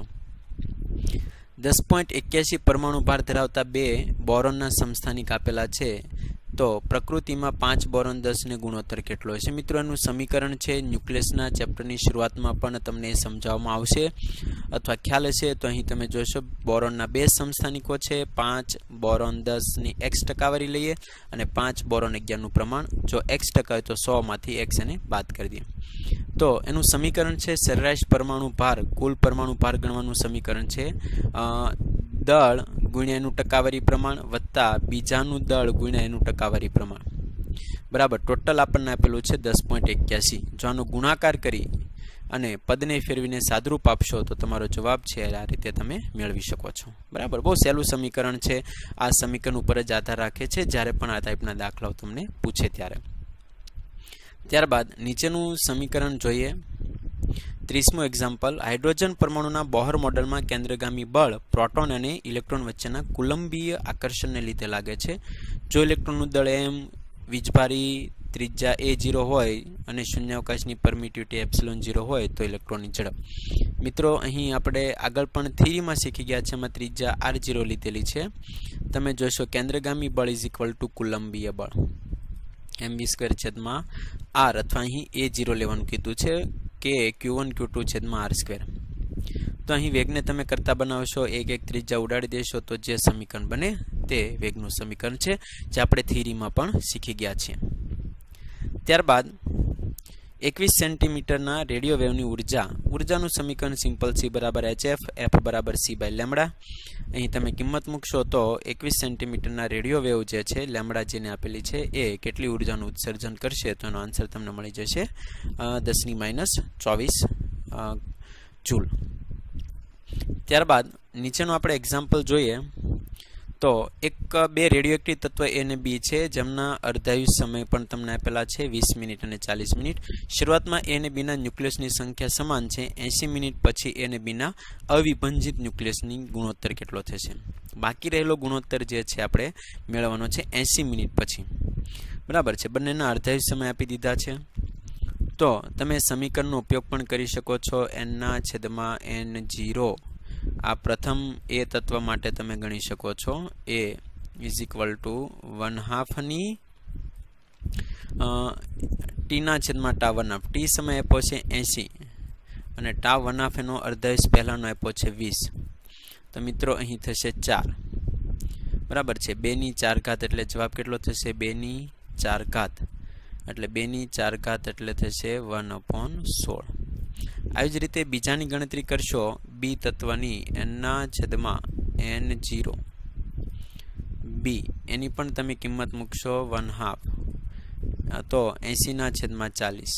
10.81 પરમાણુ ભાર ધરાવતા 2 બોરોનના સમસ્થાનિક આપેલા છે, તો પ્રકૃતિમાં 5 બોરોન 10 ને ગુણોત્તર કેટલો હશે? મિત્રો એનું સમીકરણ છે ન્યુક્લિયસના ચેપ્ટરની શરૂઆતમાં પણ તમને સમજાવવામાં આવશે અથવા ખ્યાલ હશે. તો અહીં તમે જોશો બોરોનના 2 સમસ્થાનિકો છે, 5 બોરોન 10 ની x ટકાવારી લઈએ અને 5 બોરોન 11 નું પ્રમાણ. જો x ટકા હોય તો 100 માંથી x એને બાદ કરી દઈએ. તો એનું સમીકરણ છે સરેરાશ પરમાણુ ભાર, કુલ પરમાણુ ભાર ગણવાનું સમીકરણ છે દળ ગુણ્યા એનું ટકાવારી પ્રમાણ વત્તા બીજાનું દળ ગુણ્યા એનું ટકાવારી પ્રમાણ, બરાબર. ટોટલ આપણને આપેલું છે 10.81. જો આનો ગુણાકાર કરી અને પદને ફેરવીને સાદરૂપ આપશો તો તમારો જવાબ છે આ રીતે તમે મેળવી શકો છો, બરાબર. બહુ સહેલું સમીકરણ છે. આ સમીકરણ ઉપર જ આધાર રાખે છે જ્યારે પણ આ ટાઈપના દાખલાઓ તમને પૂછે ત્યારે. ત્યારબાદ નીચેનું સમીકરણ જોઈએ. 30મું એક્ઝામ્પલ. હાઇડ્રોજન પરમાણુના બોહર મોડેલમાં કેન્દ્રગામી બળ પ્રોટોન અને ઇલેક્ટ્રોન વચ્ચેના કુલંબીય આકર્ષણને લીધે લાગે છે. જો ઇલેક્ટ્રોનનું દળ m, વીજભારી ત્રિજ્યા a0 હોય અને શૂન્યાવકાશની પરમિટિવિટી ε0 હોય તો ઇલેક્ટ્રોનની ઝડપ. મિત્રો અહીં આપણે આગળ પણ થિયરીમાં શીખી ગયા છે, એમાં ત્રિજ્યા r0 લીધેલી છે. તમે જોશો કેન્દ્રગામી બળ ઇઝ ઇક્વલ ટુ કુલંબીય બળ mv²/r, અથવા અહીં a0 લેવાનું કીધું છે કે q1 q2/r². તો અહીં વેગને તમે કરતા બનાવશો, એક ત્રિજ્યા ઉડાડી દેશો તો જે સમીકરણ બને તે વેગનું સમીકરણ છે, જે આપણે થિયરીમાં પણ શીખી ગયા છીએ. ત્યારબાદ 21 સેન્ટીમીટરના રેડિયો વેવની ઉર્જાનું સમીકરણ સિમ્પલ c બરાબર hf, f બરાબર c/λ. અહીં તમે કિંમત મૂકશો તો 21 સેન્ટીમીટરના રેડિયો વેવ જે છે લેમ્બડા જેને આપેલી છે એ કેટલી ઉર્જાનું ઉત્સર્જન કરશે તો એનો આન્સર તમને મળી જશે 10⁻²4 જૂલ. ત્યારબાદ નીચેનું આપણે એક્ઝામ્પલ જોઈએ. તો બે રેડિયો એક્ટિવ તત્વ A અને B છે, જેમના અર્ધાયુષ સમય પણ તમને આપેલા છે 20 મિનિટ અને 40 મિનિટ. શરૂઆતમાં A અને Bના ન્યુક્લિયસની સંખ્યા સમાન છે. 80 મિનિટ પછી A અને Bના અવિભંજિત ન્યુક્લિયસની ગુણોત્તર કેટલો થશે? બાકી રહેલો ગુણોત્તર જે છે આપણે મેળવવાનો છે 80 મિનિટ પછી, બરાબર છે. બંનેના અર્ધાયુષ સમય આપી દીધા છે. તો તમે સમીકરણનો ઉપયોગ પણ કરી શકો છો. n/n0 આ પ્રથમ A તત્વ માટે તમે ગણી શકો છો. A is equal to 1/2 t/1/2. t સમય આપ્યો છે 80 અને τ1/2 એનો અર્ધાયુષ પહેલાનો આપ્યો છે 20. તો મિત્રો અહીં થશે 4, બરાબર છે. 2/4 એટલે જવાબ કેટલો થશે? 2/4 એટલે 2/4 એટલે થશે 1/16. આવી જ રીતે બીજાની ગણતરી કરશો B તત્વની n/n0 B એની પણ તમે કિંમત મૂકશો 1/2 તો 80/40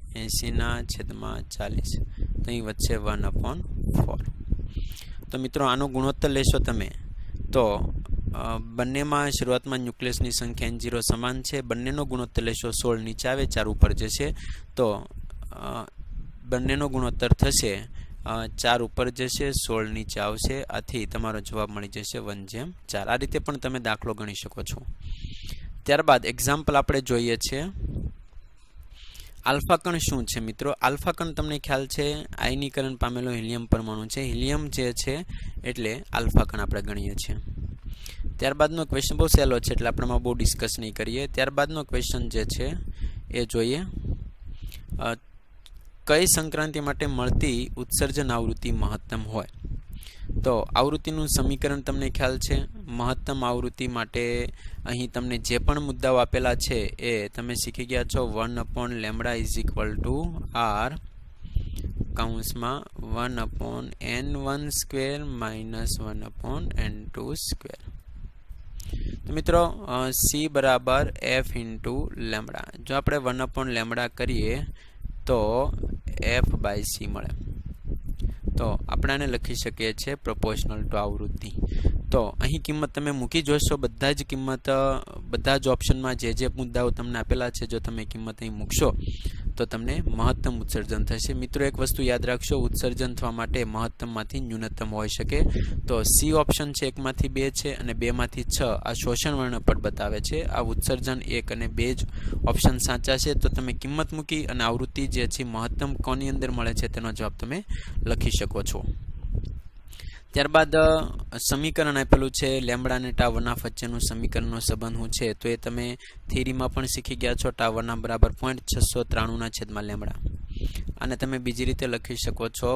80/40 તો અહીં વચ્ચે 1/4. તો મિત્રો આનો ગુણોત્તર લેશો તમે તો બંનેમાં શરૂઆતમાં ન્યુક્લિયસની સંખ્યા n0 સમાન છે. બંનેનો ગુણોત્તર લેશો 16 નીચે આવે 4 ઉપર જશે તો બંનેનો ગુણોત્તર થશે 4 ઉપર જશે 16 નીચે આવશે. આથી તમારો જવાબ મળી જશે 1/4. આ રીતે પણ તમે દાખલો ગણી શકો છો. ત્યારબાદ એક્ઝામ્પલ આપણે જોઈએ છે. આલ્ફા કણ શું છે મિત્રો? આલ્ફા કણ તમને ખ્યાલ છે આયનીકરણ પામેલો હિલિયમ પરમાણુ છે. હિલિયમ જે છે એટલે આલ્ફા કણ આપણે ગણીએ છીએ. ત્યારબાદનો ક્વેશ્ચન બહુ સહેલો છે એટલે આપણે બહુ ડિસ્કસ નહીં કરીએ. ત્યારબાદનો ક્વેશ્ચન જે છે એ જોઈએ. કઈ સંક્રાંતિ માટે મળતી ઉત્સર્જન આવૃત્તિ મહત્તમ હોય? તો આવૃત્તિનું સમીકરણ તમને ખ્યાલ છે. મહત્તમ આવૃત્તિ માટે અહીં તમને જે પણ મુદ્દાઓ આપેલા છે એ તમે શીખી ગયા છો. 1/λ ઇઝ ઇક્વલ ટુ r કૌંસમાં 1/n1² માઇનસ 1/n2². તો મિત્રો c બરાબર f ઇન્ટુ લેમ્બડા. જો આપણે 1/λ કરીએ તો f/c મળે. તો આપણે આને લખી શકીએ છીએ પ્રોપોર્શનલ ટુ આવૃત્તિ. તો અહીં કિંમત તમે મૂકી જોશો બધા જ કિંમત બધા જ ઓપ્શનમાં જે મુદ્દાઓ તમને આપેલા છે જો તમે કિંમત અહીં મૂકશો તો તમને મહત્તમ ઉત્સર્જન થશે. મિત્રો એક વસ્તુ યાદ રાખશો, ઉત્સર્જન થવા માટે મહત્તમમાંથી ન્યૂનતમ હોઈ શકે. તો સી ઓપ્શન છે 1 માંથી 2 છે અને 2 માંથી 6 આ શોષણ વર્ણપટ બતાવે છે. આ ઉત્સર્જન 1 અને 2 જ ઓપ્શન સાચા છે. તો તમે કિંમત મૂકી અને આવૃત્તિ જે છે મહત્તમ કોની અંદર મળે છે તેનો જવાબ તમે લખી શકો છો. ત્યારબાદ સમીકરણ આપેલું છે લેમ્બડા અને ટા વનાફ વચ્ચેનું સમીકરણનો સંબંધ શું છે તો એ તમે થિયરીમાં પણ શીખી ગયા છો. ટા વનાફ બરાબર 0.693 લેમ્બડા. અને તમે બીજી રીતે લખી શકો છો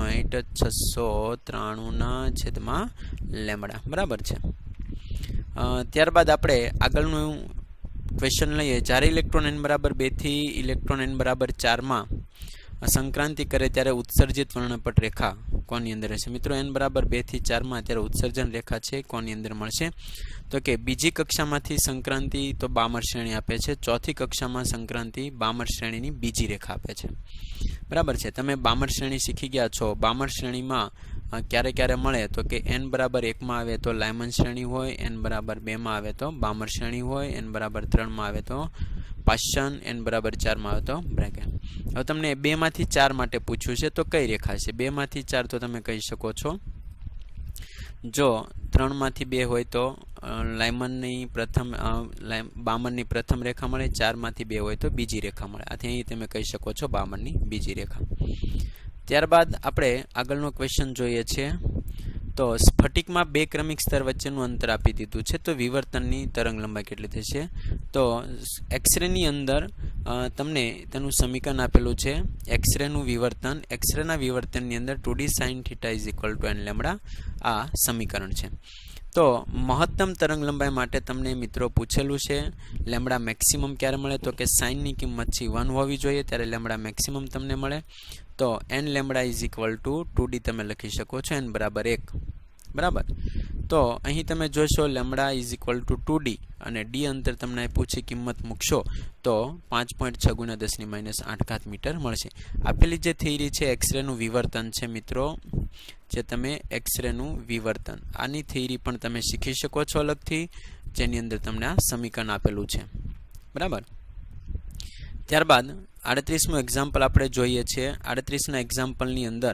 0.693 લેમ્બડા. બરાબર છે. ત્યારબાદ આપણે આગળનું ક્વેશ્ચન લઈએ. જ્યારે ઇલેક્ટ્રોન n બરાબર 2 થી ઇલેક્ટ્રોન n બરાબર 4 માં સંક્રાંતિ કરે ત્યારે ઉત્સર્જિત વર્ણપટ રેખા કોની અંદર હશે? મિત્રો n બરાબર 2 થી 4 માં ત્યારે ઉત્સર્જન રેખા છે કોની અંદર મળશે? તો કે બીજી કક્ષામાંથી સંક્રાંતિ તો બામર શ્રેણી આપે છે, ચોથી કક્ષામાં સંક્રાંતિ બામર શ્રેણીની બીજી રેખા આપે છે. બરાબર છે. તમે બામર શ્રેણી શીખી ગયા છો. બામર શ્રેણીમાં ક્યારે ક્યારે મળે તો કે n બરાબર 1 માં આવે તો લાયમન શ્રેણી હોય, n બરાબર 2 માં આવે તો બામર શ્રેણી હોય, n બરાબર 3 માં આવે તો પાશ્ચન, n બરાબર 4 માં આવે તો બ્રેકેટ. હવે તમને 2 માંથી 4 માટે પૂછ્યું છે તો કઈ રેખા છે? 2 માંથી 4 તો તમે કહી શકો છો, જો 3 માંથી 2 હોય તો લાયમનની પ્રથમ બામરની પ્રથમ રેખા મળે, 4 માંથી 2 હોય તો બીજી રેખા મળે. આથી અહીં તમે કહી શકો છો બામરની બીજી રેખા. ત્યારબાદ આપણે આગળનો ક્વેશ્ચન જોઈએ છે. તો સ્ફટિકમાં 2 ક્રમિક સ્તર વચ્ચેનું અંતર આપી દીધું છે તો વિવર્તનની તરંગ લંબાઈ કેટલી થશે? તો એક્સરેની અંદર તમને તેનું સમીકરણ આપેલું છે. એક્સરેનું વિવર્તન, એક્સરેના વિવર્તનની અંદર 2d sin θ = n લેમ્બડા આ સમીકરણ છે. તો મહત્તમ તરંગ લંબાઈ માટે તમને મિત્રો પૂછેલું છે લેમ્બડા મેક્સિમમ ક્યારે મળે તો કે સાઇનની કિંમત છે 1 હોવી જોઈએ ત્યારે લેમ્બડા મેક્સિમમ તમને મળે. તો n લેમ્બડા = 2d તમે લખી શકો છો, n બરાબર 1. બરાબર. તો અહીં તમે જોશો લેમ્બડા = 2d અને d અંતર તમને પૂછી કિંમત મૂકશો તો 5.6 × 10⁻8 મીટર મળશે. આપેલી જે થિયરી છે એક્સરેનું વિવર્તન છે મિત્રો, જે તમે એક્સરેનું વિવર્તન આની થિયરી પણ તમે શીખી શકો છો અલગથી, જેની અંદર તમને આ સમીકરણ આપેલું છે. બરાબર. ત્યારબાદ 38મું એક્ઝામ્પલ આપણે જોઈએ છીએ. 38ના એક્ઝામ્પલની અંદર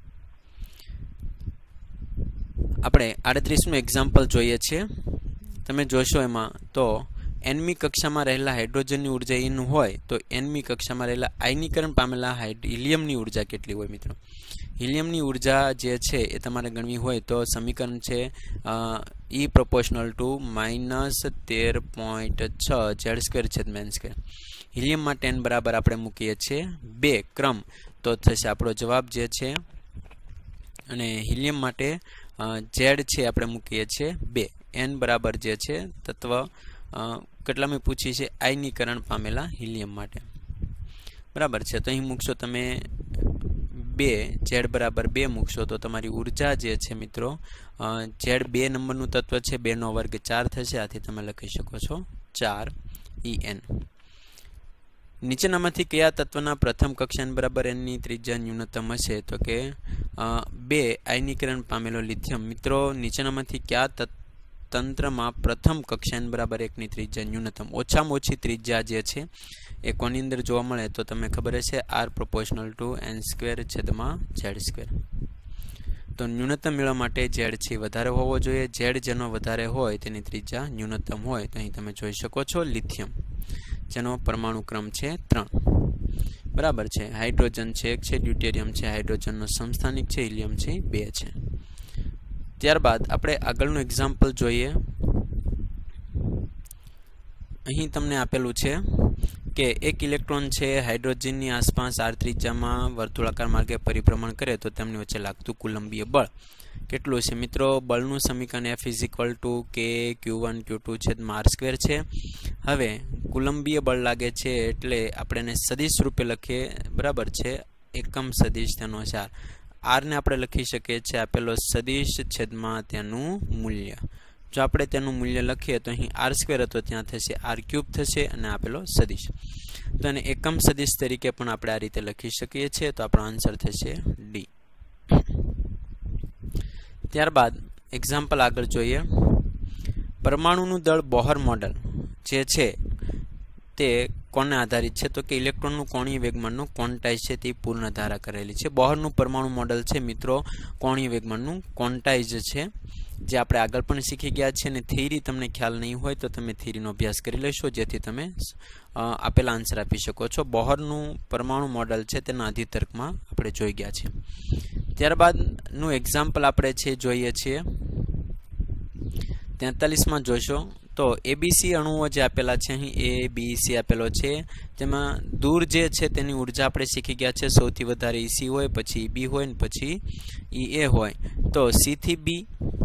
આપણે 38મું એક્ઝામ્પલ જોઈએ છીએ. તમે જોશો એમાં તો nમી કક્ષામાં રહેલા હાઇડ્રોજનની ઉર્જા n હોય તો nમી કક્ષામાં રહેલા આયનીકરણ પામેલા હિલિયમની ઉર્જા કેટલી હોય? મિત્રો હિલિયમની ઉર્જા જે છે એ તમારે ગણવી હોય તો સમીકરણ છે E = -13.6 z²/n². હિલિયમ માટે n બરાબર આપણે મૂકીએ છીએ 2 ક્રમ તો થશે આપણો જવાબ જે છે. અને હિલિયમ માટે z છે આપણે મૂકીએ છીએ 2, n બરાબર જે છે તત્વ કેટલામી પૂછી છે આયનીકરણ પામેલા હિલિયમ માટે. બરાબર છે. તો અહીં મૂકશો તમે 2, z બરાબર 2 મૂકશો તો તમારી ઉર્જા જે છે મિત્રો z 2 નંબરનું તત્વ છે 2 નો વર્ગ 4 થશે. આથી તમે લખી શકો છો 4En. નીચેનામાંથી કયા તત્વના પ્રથમ કક્ષા n બરાબર n ની ત્રિજ્યા ન્યૂનતમ હશે? તો કે 2 આયનીકરણ પામેલો લિથિયમ. મિત્રો નીચેનામાંથી કયા તંત્રમાં પ્રથમ કક્ષા n બરાબર 1 ની ત્રિજ્યા ન્યૂનતમ ઓછામાં ઓછી ત્રિજ્યા જે છે એ કોની અંદર જોવા મળે? તો તમને ખબર હશે R = n²/z². તો ન્યૂનતમ મેળવવા માટે z છે વધારે હોવો જોઈએ. z જેનો વધારે હોય તેની ત્રિજ્યા ન્યૂનતમ હોય. તો અહીં તમે જોઈ શકો છો લિથિયમ, જેનો પરમાણુ ક્રમ છે 3. બરાબર છે. હાઇડ્રોજન છે 1 છે, ડ્યુટેરિયમ છે, હાઇડ્રોજનનો સમસ્થાનિક છે, હિલિયમ છે 2 છે. ત્યારબાદ આપણે આગળનું એક્ઝામ્પલ જોઈએ. અહીં તમને આપેલું છે કે એક ઇલેક્ટ્રોન છે હાઇડ્રોજનની આસપાસ r ત્રિજ્યામાં વર્તુળાકાર માર્ગે પરિભ્રમણ કરે તો તેમની વચ્ચે લાગતું કુલંબીય બળ કેટલું છે? મિત્રો બળનું સમીકરણ F = k q1 q2/r² છે. હવે કુલંબીય બળ લાગે છે એટલે આપણે એને સદિશ રૂપે લખીએ. બરાબર છે. એકમ સદિશ તેનો 4 r ને આપણે લખી શકીએ છીએ આપેલો સદિશ છેદમાં તેનું મૂલ્ય. જો આપણે તેનું મૂલ્ય લખીએ તો અહીં r² હતો ત્યાં થશે r³ થશે અને આપેલો સદિશ. તો એને એકમ સદિશ તરીકે પણ આપણે આ રીતે લખી શકીએ છીએ. તો આપણો આન્સર થશે D. ત્યારબાદ એક્ઝામ્પલ આગળ જોઈએ. પરમાણુનું દળ બોહર મોડેલ જે છે તે કોને આધારિત છે તો કે ઇલેક્ટ્રોનનું કોણીય વેગમાનનો ક્વોન્ટાઇઝ છે તે પૂર્ણ ધારા કરેલી છે. બોહરનું પરમાણુ મોડલ છે મિત્રો કોણીય વેગમાનનું ક્વોન્ટાઇઝ છે, જે આપણે આગળ પણ શીખી ગયા છે. અને થિયરી તમને ખ્યાલ નહીં હોય તો તમે થિયરીનો અભ્યાસ કરી લેશો, જેથી તમે આપેલા આન્સર આપી શકો છો. બોહરનું પરમાણુ મોડલ છે તેના અધિતર્કમાં આપણે જોઈ ગયા છે. ત્યારબાદનું એક્ઝામ્પલ આપણે છે જોઈએ છીએ 43માં જોશો તો એબીસી અણુઓ જે આપેલા છે, અહીં એ બી સી આપેલો છે, તેમાં દૂર જે છે તેની ઉર્જા આપણે શીખી ગયા છે. સૌથી વધારે સી હોય, પછી બી હોય, ને પછી એ હોય. તો સી થી બી,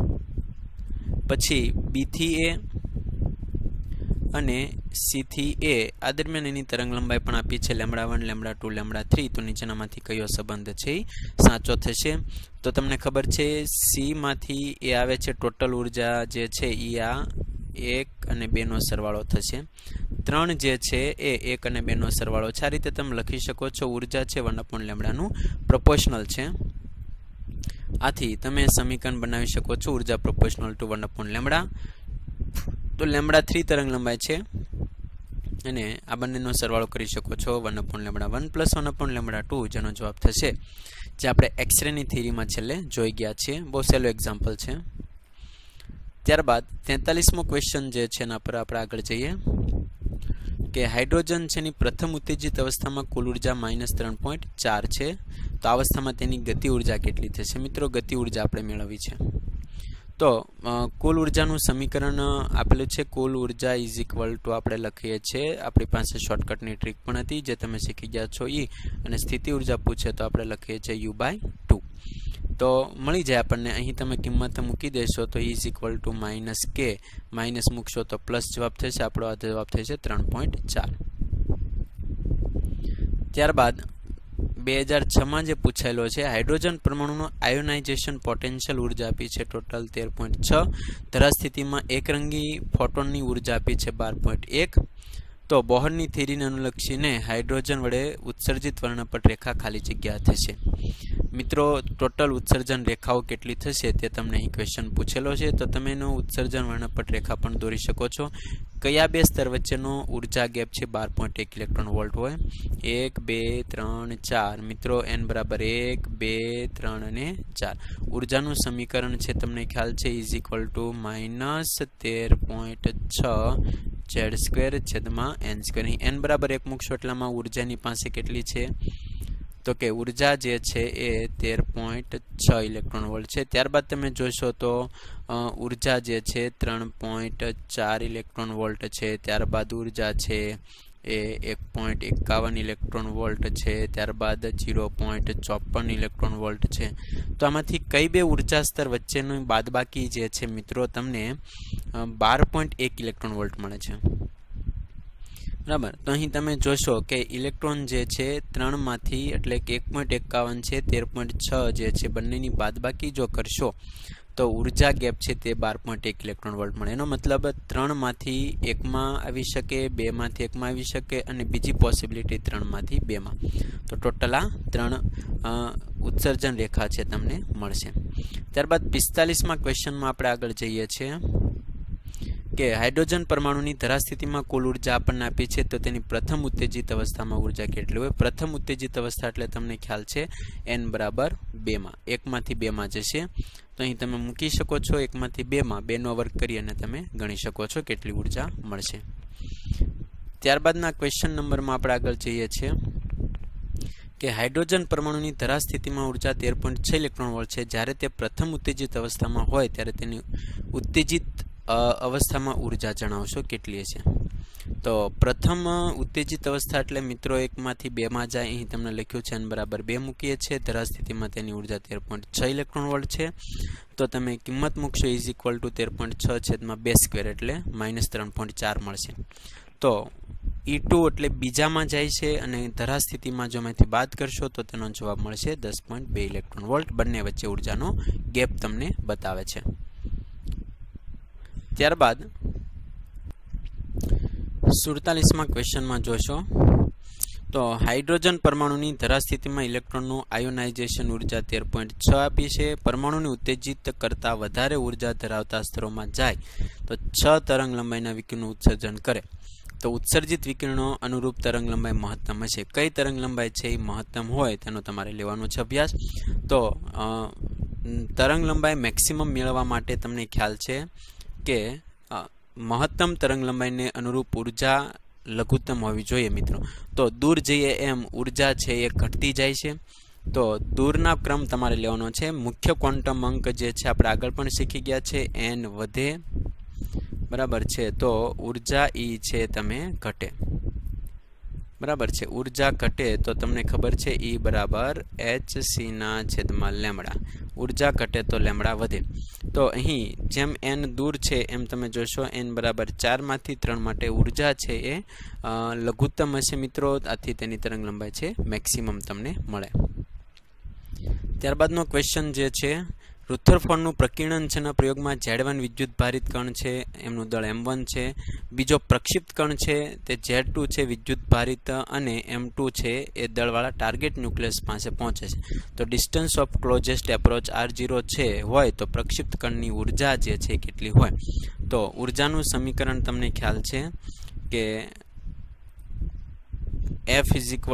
પછી બી થી એ અને સી થી એ, આ દરમિયાન એની તરંગ લંબાઈ પણ આપી છે λ1, λ2, λ3. તો નીચેનામાંથી કયો સંબંધ છે એ સાચો થશે? તો તમને ખબર છે સી માંથી એ આવે છે, ટોટલ ઉર્જા જે છે એ આ 1 અને 2 નો સરવાળો થશે. 3 જે છે એ 1 અને 2 નો સરવાળો છે. આ રીતે તમે લખી શકો છો. ઉર્જા છે 1/λ નું પ્રોપોર્શનલ છે. આથી તમે સમીકરણ બનાવી શકો છો ઉર્જા પ્રોપોર્શનલ ટુ 1/λ. તો λ3 તરંગ લંબાઈ છે અને આ બંનેનો સરવાળો કરી શકો છો 1/λ1 + 1/λ2, જેનો જવાબ થશે, જે આપણે એક્સરેની થિયરીમાં છેલ્લે જોઈ ગયા છીએ. બહુ સહેલું એક્ઝામ્પલ છે. ત્યારબાદ 43મો ક્વેશ્ચન જે છે એના પર આપણે આગળ જઈએ કે હાઇડ્રોજન છે એની પ્રથમ ઉત્તેજિત અવસ્થામાં કુલ ઉર્જા -3.4 છે. તો આ અવસ્થામાં તેની ગતિ ઉર્જા કેટલી થશે? મિત્રો ગતિ ઉર્જા આપણે મેળવવી છે. તો કુલ ઉર્જાનું સમીકરણ આપેલું છે. કુલ ઉર્જા = આપણે લખીએ છીએ, આપણી પાસે શોર્ટકટની ટ્રીક પણ હતી જે તમે શીખી ગયા છો એ, અને સ્થિતિ ઉર્જા પૂછે તો આપણે લખીએ છીએ U/2. તો મળી જાય આપણને. અહીં તમે કિંમત મૂકી દેશો તો -k, માઇનસ મૂકશો તો પ્લસ જવાબ થશે. આપણો આ જવાબ થશે 3.4. ત્યારબાદ 2006માં જે પૂછાયેલો છે, હાઇડ્રોજન પરમાણુનો આયોનાઇઝેશન પોટેન્શિયલ ઉર્જા આપી છે ટોટલ 13.6. ધરાસ્થિતિમાં એકરંગી ફોટોનની ઉર્જા આપી છે 12.1. તો બોહરની થિયરીને અનુલક્ષીને હાઇડ્રોજન વડે ઉત્સર્જિત વર્ણપટ રેખા ખાલી જગ્યા થશે. મિત્રો ટોટલ ઉત્સર્જન રેખાઓ કેટલી થશે તે તમને અહીં ક્વેશ્ચન પૂછેલો છે. તો તમે એનો ઉત્સર્જન વર્ણપટ રેખા પણ દોરી શકો છો. કયા બે સ્તર વચ્ચેનો ઉર્જા ગેપ છે? 12.1 ઇલેક્ટ્રોન વોલ્ટ હોય. 1, 2, 3, 4. મિત્રો n = 1, 2, 3 અને 4. ઉર્જાનું સમીકરણ છે તમને ખ્યાલ છે -13.6 Z²/n². અહીં n = 1 મૂકશો એટલામાં ઉર્જાની પાસે કેટલી છે તો કે ઉર્જા જે છે એ 13.6 ઇલેક્ટ્રોન વોલ્ટ છે. ત્યારબાદ તમે જોશો તો ઉર્જા જે છે 3.4 ઇલેક્ટ્રોન વોલ્ટ છે. ત્યારબાદ ઉર્જા છે એ 1.51 ઇલેક્ટ્રોન વોલ્ટ છે. ત્યારબાદ 0.54 ઇલેક્ટ્રોન વોલ્ટ છે. તો આમાંથી કઈ બે ઉર્જા સ્તર વચ્ચેનું બાદબાકી જે છે મિત્રો તમને 12.1 ઇલેક્ટ્રોન વોલ્ટ મળે છે. બરાબર. તો અહીં તમે જોશો કે ઇલેક્ટ્રોન જે છે 3 માંથી એટલે કે 1.51 છે, 13.6 જે છે, બંનેની બાદબાકી જો કરશો તો ઉર્જા ગેપ છે તે 12.1 ઇલેક્ટ્રોન વોલ્ટ મળે. એનો મતલબ 3 માંથી 1 માં આવી શકે, 2 માંથી 1 માં આવી શકે, અને બીજી પોસિબિલિટી 3 માંથી 2 માં. તો ટોટલ આ 3 ઉત્સર્જન રેખા છે તમને મળશે. ત્યારબાદ 45માં ક્વેશ્ચનમાં આપણે આગળ જઈએ છીએ કે હાઇડ્રોજન પરમાણુની ધરાસ્થિતિમાં કુલ ઉર્જા આપણને આપી છે, તો તેની પ્રથમ ઉત્તેજિત અવસ્થામાં ઉર્જા કેટલી હોય? પ્રથમ ઉત્તેજિત અવસ્થા એટલે તમને ખ્યાલ છે n = 2 માં, 1 માંથી 2 માં જશે. તો અહીં તમે મૂકી શકો છો 1 માંથી 2 માં, 2 નો વર્ગ કરી અને તમે ગણી શકો છો કેટલી ઉર્જા મળશે. ત્યારબાદના ક્વેશ્ચન નંબરમાં આપણે આગળ જઈએ છીએ કે હાઇડ્રોજન પરમાણુની ધરાસ્થિતિમાં ઉર્જા 13.6 ઇલેક્ટ્રોન વોલ્ટ છે. જ્યારે તે પ્રથમ ઉત્તેજિત અવસ્થામાં હોય ત્યારે તેની ઉત્તેજિત અવસ્થામાં ઉર્જા જણાવશો કેટલી છે? તો પ્રથમ ઉત્તેજિત અવસ્થા એટલે મિત્રો 1 માંથી 2 માં જાય. અહીં તમને લખ્યું છે n = 2 મૂકીએ છીએ. ધરાસ્થિતિમાં તેની ઉર્જા 13.6 ઇલેક્ટ્રોન વોલ્ટ છે. તો તમે કિંમત મૂકશો = 13.6/2² એટલે -3.4 મળશે. તો E2 એટલે બીજામાં જાય છે, અને ધરાસ્થિતિમાં જો એમાંથી બાદ કરશો તો તેનો જવાબ મળશે 10.2 ઇલેક્ટ્રોન વોલ્ટ. બંને વચ્ચે ઉર્જાનો ગેપ તમને બતાવે છે. ત્યારબાદ 47માં ક્વેશ્ચનમાં જોશો તો હાઇડ્રોજન પરમાણુની ધરાસ્થિતિમાં ઇલેક્ટ્રોનનું આયોનાઇઝેશન ઉર્જા 13.6 આપી છે. પરમાણુને ઉત્તેજિત કરતાં વધારે ઉર્જા ધરાવતા સ્તરોમાં જાય તો 6 તરંગ લંબાઈના વિકિરણનું ઉત્સર્જન કરે. તો ઉત્સર્જિત વિકિરણો અનુરૂપ તરંગ લંબાઈ મહત્તમ હશે. કઈ તરંગ લંબાઈ છે એ મહત્તમ હોય તેનો તમારે લેવાનો છે અભ્યાસ. તો તરંગ લંબાઈ મેક્સિમમ મેળવવા માટે તમને ખ્યાલ છે કે મહત્તમ તરંગ લંબાઈને અનુરૂપ ઉર્જા લઘુત્તમ હોવી જોઈએ મિત્રો. તો દૂર જઈએ એમ ઉર્જા છે એ ઘટતી જાય છે. તો દૂરના ક્રમ તમારે લેવાનો છે. મુખ્ય ક્વોન્ટમ અંક જે છે આપણે આગળ પણ શીખી ગયા છે, n વધે, બરાબર છે, તો ઉર્જા ઈ છે તમે ઘટે, બરાબર છે. ઉર્જા ઘટે તો તમને ખબર છે E બરાબર hc/લેમ્બડા. ઉર્જા ઘટે તો લેમ્બડા વધે. તો અહીં જેમ n દૂર છે એમ તમે જોશો n બરાબર 4 માંથી 3 માટે ઉર્જા છે એ લઘુત્તમ હશે મિત્રો. આથી તેની તરંગ લંબાઈ છે મેક્સિમમ તમને મળે. ત્યારબાદનો ક્વેશ્ચન જે છે, રુથરફોર્ડનું પ્રકીર્ણન છેના પ્રયોગમાં Z1 વિદ્યુત ભારિત કણ છે, એમનું દળ m1 છે. બીજો પ્રક્ષિપ્ત કણ છે તે Z2 છે વિદ્યુત ભારિત, અને m2 છે એ દળવાળા ટાર્ગેટ ન્યુક્લિયસ પાસે પહોંચે છે. તો distance of closest approach R0 છે હોય તો પ્રક્ષિપ્ત કણની ઉર્જા જે છે કેટલી હોય. તો ઉર્જાનું સમીકરણ તમને ખ્યાલ છે કે F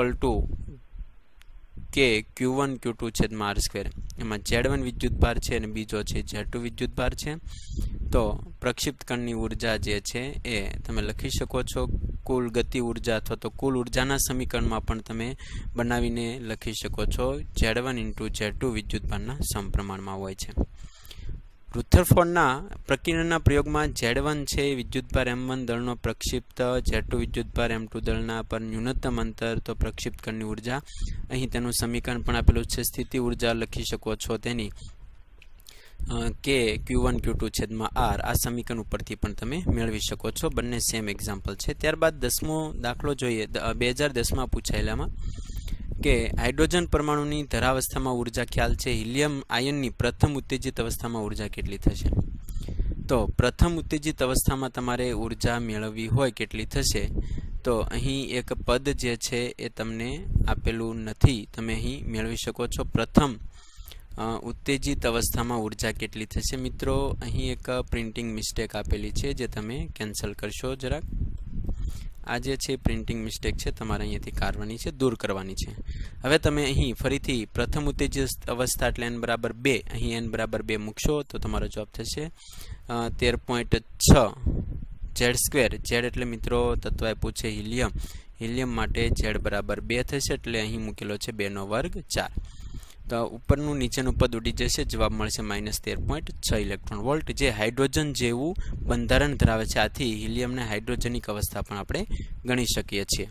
= કે Q1 Q2/R². એમાં Z1 વિદ્યુત ભાર છે અને બીજો છે Z2 વિદ્યુત ભાર છે. તો પ્રક્ષિપ્ત કણની ઉર્જા જે છે એ તમે લખી શકો છો કુલ ગતિ ઉર્જા અથવા તો કુલ ઉર્જાના સમીકરણમાં પણ તમે બનાવીને લખી શકો છો. Z1 × Z2 વિદ્યુત ભારના સમપ્રમાણમાં હોય છે. રુથરફોર્ડના પ્રકીર્ણનના પ્રયોગમાં Z1 છે વિદ્યુતભાર m1 દળનો પ્રક્ષિપ્ત, Z2 વિદ્યુતભાર m2 દળના પર ન્યૂનતમ અંતર, તો પ્રક્ષિપ્ત કણની ઉર્જા. અહીં તેનું સમીકરણ પણ આપેલું છે. સ્થિતિ ઉર્જા લખી શકો છો તેની કે Q1 Q2/R. આ સમીકરણ ઉપરથી પણ તમે મેળવી શકો છો. બંને સેમ એક્ઝામ્પલ છે. ત્યારબાદ 10મો દાખલો જોઈએ 2010માં પૂછાયેલામાં કે હાઇડ્રોજન પરમાણુની ધરાવસ્થામાં ઉર્જા ખ્યાલ છે. હિલિયમ આયનની પ્રથમ ઉત્તેજિત અવસ્થામાં ઉર્જા કેટલી થશે? તો પ્રથમ ઉત્તેજિત અવસ્થામાં તમારે ઉર્જા મેળવવી હોય કેટલી થશે? તો અહીં એક પદ જે છે એ તમને આપેલું નથી, તમે અહીં મેળવી શકો છો. પ્રથમ ઉત્તેજિત અવસ્થામાં ઉર્જા કેટલી થશે? મિત્રો અહીં એક પ્રિન્ટિંગ મિસ્ટેક આપેલી છે જે તમે કેન્સલ કરશો જરાક. આ જે છે પ્રિન્ટિંગ મિસ્ટેક છે, તમારે અહીંયાથી કાઢવાની છે, દૂર કરવાની છે. હવે તમે અહીં ફરીથી પ્રથમ ઉત્તેજિત અવસ્થા એટલે n બરાબર 2, અહીં n બરાબર 2 મૂકશો તો તમારો જવાબ થશે 13.6 Z². Z એટલે મિત્રો તત્વ આપ્યું છે હિલિયમ. હિલિયમ માટે Z બરાબર 2 થશે એટલે અહીં મૂકેલો છે 2 નો વર્ગ 4. તો ઉપરનું નીચેનું પદ ઉડી જશે, જવાબ મળશે -13.6 ઇલેક્ટ્રોન વોલ્ટ, જે હાઇડ્રોજન જેવું બંધારણ ધરાવે છે. આથી હિલિયમને હાઇડ્રોજનિક અવસ્થા પણ આપણે ગણી શકીએ છીએ.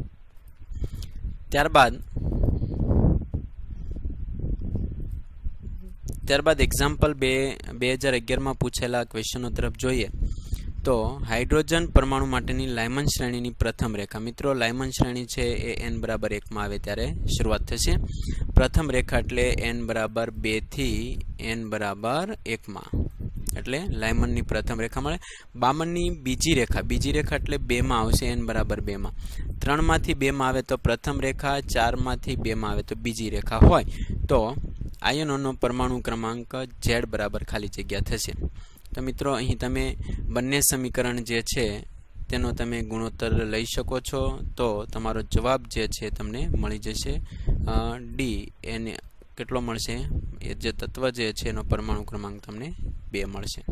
ત્યારબાદ એક્ઝામ્પલ 2011માં પૂછેલા ક્વેશ્ચનો તરફ જોઈએ તો હાઇડ્રોજન પરમાણુ માટેની લાયમન શ્રેણીની પ્રથમ રેખા. મિત્રો લાયમન શ્રેણી છે એ n બરાબર 1 માં આવે ત્યારે શરૂઆત થશે. પ્રથમ રેખા એટલે n બરાબર 2 થી n બરાબર 1 માં, એટલે લાયમનની પ્રથમ રેખા મળે. બામનની બીજી રેખા એટલે 2 માં આવશે, n બરાબર 2 માં. 3 માંથી 2 માં આવે તો પ્રથમ રેખા, 4 માંથી 2 માં આવે તો બીજી રેખા હોય તો આયનોનો પરમાણુ ક્રમાંક Z બરાબર ખાલી જગ્યા થશે. તો મિત્રો અહીં તમે બંને સમીકરણ જે છે તેનો તમે ગુણોત્તર લઈ શકો છો. તો તમારો જવાબ જે છે તમને મળી જશે D. એને કેટલો મળશે? એ જે તત્વ જે છે એનો પરમાણુ ક્રમાંક તમને 2 મળશે.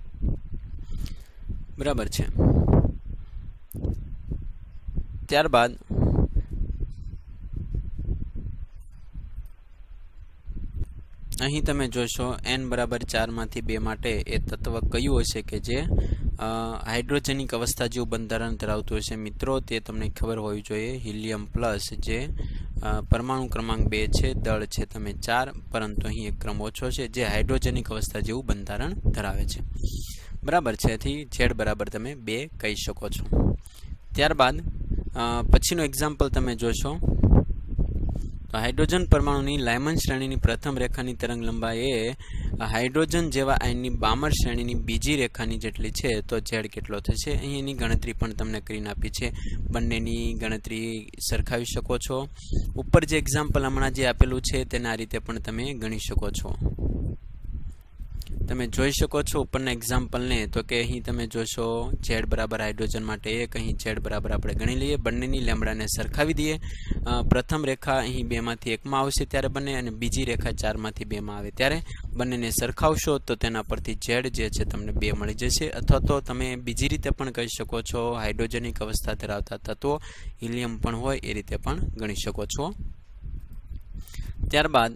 બરાબર છે. ત્યારબાદ અહીં તમે જોશો n બરાબર 4 માંથી 2 માટે એ તત્વ કયું હશે કે જે હાઇડ્રોજનિક અવસ્થા જેવું બંધારણ ધરાવતું હશે? મિત્રો તે તમને ખબર હોવી જોઈએ. હિલિયમ પ્લસ જે પરમાણુ ક્રમાંક 2 છે, દળ છે તમે 4, પરંતુ અહીં એક ક્રમ ઓછો છે, જે હાઇડ્રોજનિક અવસ્થા જેવું બંધારણ ધરાવે છે. બરાબર છે. તેથી Z બરાબર તમે 2 કહી શકો છો. ત્યારબાદ પછીનો એક્ઝામ્પલ તમે જોશો તો હાઇડ્રોજન પરમાણુની લાયમન શ્રેણીની પ્રથમ રેખાની તરંગ લંબાઈ એ હાઇડ્રોજન જેવા આયનની બામર શ્રેણીની બીજી રેખાની જેટલી છે, તો Z કેટલો થશે? અહીં એની ગણતરી પણ તમને કરીને આપી છે. બંનેની ગણતરી સરખાવી શકો છો. ઉપર જે એક્ઝામ્પલ હમણાં જે આપેલું છે તેને આ રીતે પણ તમે ગણી શકો છો. તમે જોઈ શકો છો ઉપરના એક્ઝામ્પલને, તો કે અહીં તમે જોશો Z બરાબર હાઇડ્રોજન માટે 1, અહીં Z બરાબર આપણે ગણી લઈએ, બંનેની લેમ્બડાને સરખાવી દઈએ. પ્રથમ રેખા અહીં 2 માંથી 1 માં આવશે ત્યારે બને, અને બીજી રેખા 4 માંથી 2 માં આવે ત્યારે બંનેને સરખાવશો તો તેના પરથી Z જે છે તમને 2 મળી જશે. અથવા તો તમે બીજી રીતે પણ કહી શકો છો, હાઇડ્રોજનિક અવસ્થા ધરાવતા તત્વો હિલિયમ પણ હોય એ રીતે પણ ગણી શકો છો. ત્યારબાદ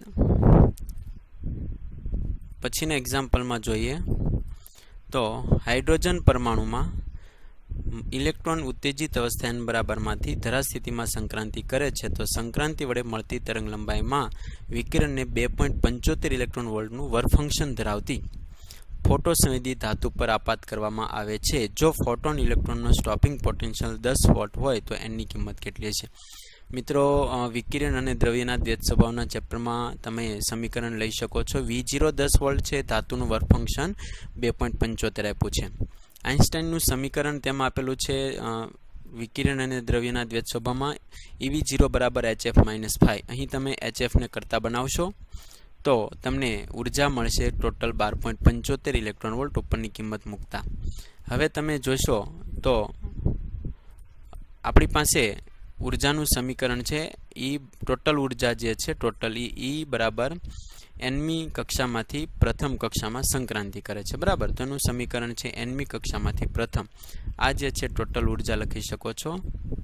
પછીના એક્ઝામ્પલમાં જોઈએ તો હાઇડ્રોજન પરમાણુમાં ઇલેક્ટ્રોન ઉત્તેજિત અવસ્થા n બરાબરમાંથી ધરા સ્થિતિમાં સંક્રાંતિ કરે છે, તો સંક્રાંતિ વડે મળતી તરંગ લંબાઈમાં વિકિરણને 2.75 ઇલેક્ટ્રોન વોલ્ટનું વર્ક ફંક્શન ધરાવતી ફોટો સંવેદી ધાતુ પર આપાત કરવામાં આવે છે. જો ફોટોન ઇલેક્ટ્રોનનો સ્ટોપિંગ પોટેન્શિયલ 10 વોટ હોય તો n ની કિંમત કેટલી છે? મિત્રો, વિકિરણ અને દ્રવ્યના દ્વૈત સ્વભાવના ચેપ્ટરમાં તમે સમીકરણ લઈ શકો છો. V0 10 વોલ્ટ છે, ધાતુનું વર્ક ફંક્શન 2.75 આપ્યું છે. આઇન્સ્ટાઈનનું સમીકરણ તેમાં આપેલું છે વિકિરણ અને દ્રવ્યના દ્વૈત સ્વભાવમાં EV0 બરાબર HF-5. અહીં તમે HFને કરતા બનાવશો તો તમને ઉર્જા મળશે ટોટલ 12.75 ઇલેક્ટ્રોન વોલ્ટ ઉપરની કિંમત મૂકતા. હવે તમે જોશો તો આપણી પાસે ઉર્જાનું સમીકરણ છે. ટોટલ ઉર્જા જે છે ટોટલ E બરાબર nમી કક્ષામાંથી પ્રથમ કક્ષામાં સંક્રાંતિ કરે છે, બરાબર. તો એનું સમીકરણ છે nમી કક્ષામાંથી પ્રથમ. આ જે છે ટોટલ ઉર્જા લખી શકો છો,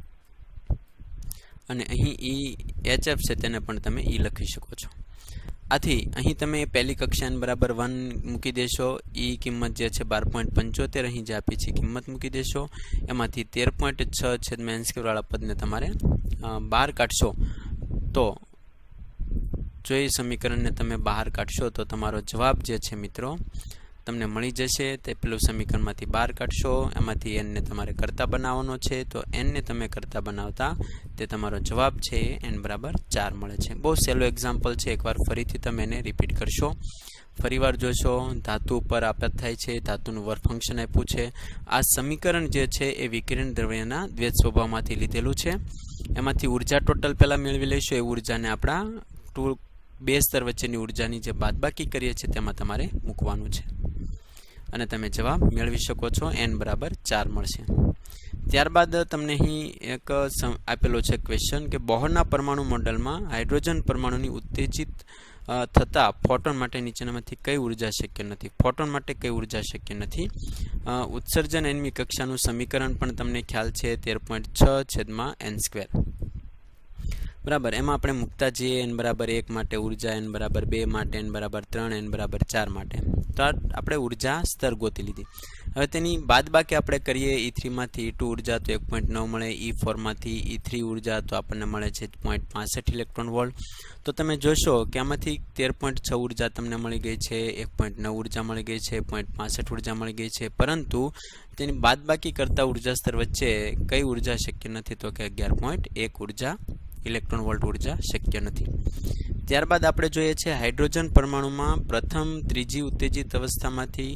અને અહીં HF છે તેને પણ તમે લખી શકો છો. આથી અહીં તમે પહેલી કક્ષા n બરાબર 1 મૂકી દેશો. કિંમત જે છે 12.75 અહીં જે આપી છે કિંમત મૂકી દેશો. એમાંથી 13.6 છેદમાં n² વાળા પદને તમારે બહાર કાઢશો. તો જો એ સમીકરણને તમે બહાર કાઢશો તો તમારો જવાબ જે છે મિત્રો તમને મળી જશે. તે પેલું સમીકરણમાંથી બહાર કાઢશો, એમાંથી n ને તમારે કરતા બનાવવાનો છે. તો n ને તમે કરતા બનાવતા તે તમારો જવાબ છે n બરાબર 4 મળે છે. બહુ સહેલો એક્ઝામ્પલ છે. એકવાર ફરીથી તમે એને રિપીટ કરશો. ફરીવાર જોશો, ધાતુ ઉપર આપાત થાય છે, ધાતુનું વર્ક ફંક્શન આપ્યું છે. આ સમીકરણ જે છે એ વિકિરણ દ્રવ્યના દ્વૈત સ્વભાવમાંથી લીધેલું છે. એમાંથી ઉર્જા ટોટલ પહેલાં મેળવી લઈશું. એ ઉર્જાને આપણા બે સ્તર વચ્ચેની ઉર્જાની જે બાદબાકી કરીએ છીએ તેમાં તમારે મૂકવાનું છે, અને તમે જવાબ મેળવી શકો છો. n બરાબર 4 મળશે. ત્યારબાદ તમને અહીં એક આપેલો છે ક્વેશ્ચન કે બોહરના પરમાણુ મોડેલમાં હાઇડ્રોજન પરમાણુની ઉત્તેજિત થતા ફોટોન માટે નીચેનામાંથી કઈ ઉર્જા શક્ય નથી? ફોટોન માટે કઈ ઉર્જા શક્ય નથી? ઉત્સર્જન nમી કક્ષાનું સમીકરણ પણ તમને ખ્યાલ છે 13.6 છેદમાં n², બરાબર. એમાં આપણે મૂકતા જઈએ n બરાબર 1 માટે ઉર્જા, n બરાબર 2 માટે, n બરાબર 3, n બરાબર 4 માટે. તો આપણે ઉર્જા સ્તર ગોતી લીધી. હવે તેની બાદબાકી આપણે કરીએ. E3 માંથી E2 ઉર્જા તો 1.9 મળે, E4 માંથી E3 ઉર્જા તો આપણને મળે છે 0.65 ઇલેક્ટ્રોન વોલ્ટ. તો તમે જોશો કે આમાંથી 13.6 ઉર્જા તમને મળી ગઈ છે, 1.9 ઉર્જા મળી ગઈ છે, 0.65 ઉર્જા મળી ગઈ છે. પરંતુ તેની બાદબાકી કરતા ઉર્જા સ્તર વચ્ચે કઈ ઉર્જા શક્ય નથી? તો કે 11.1 ઉર્જા ઇલેક્ટ્રોન વોલ્ટ ઉર્જા શક્ય નથી. ત્યારબાદ આપણે જોઈએ છે હાઇડ્રોજન પરમાણુમાં પ્રથમ ત્રીજી ઉત્તેજિત અવસ્થામાંથી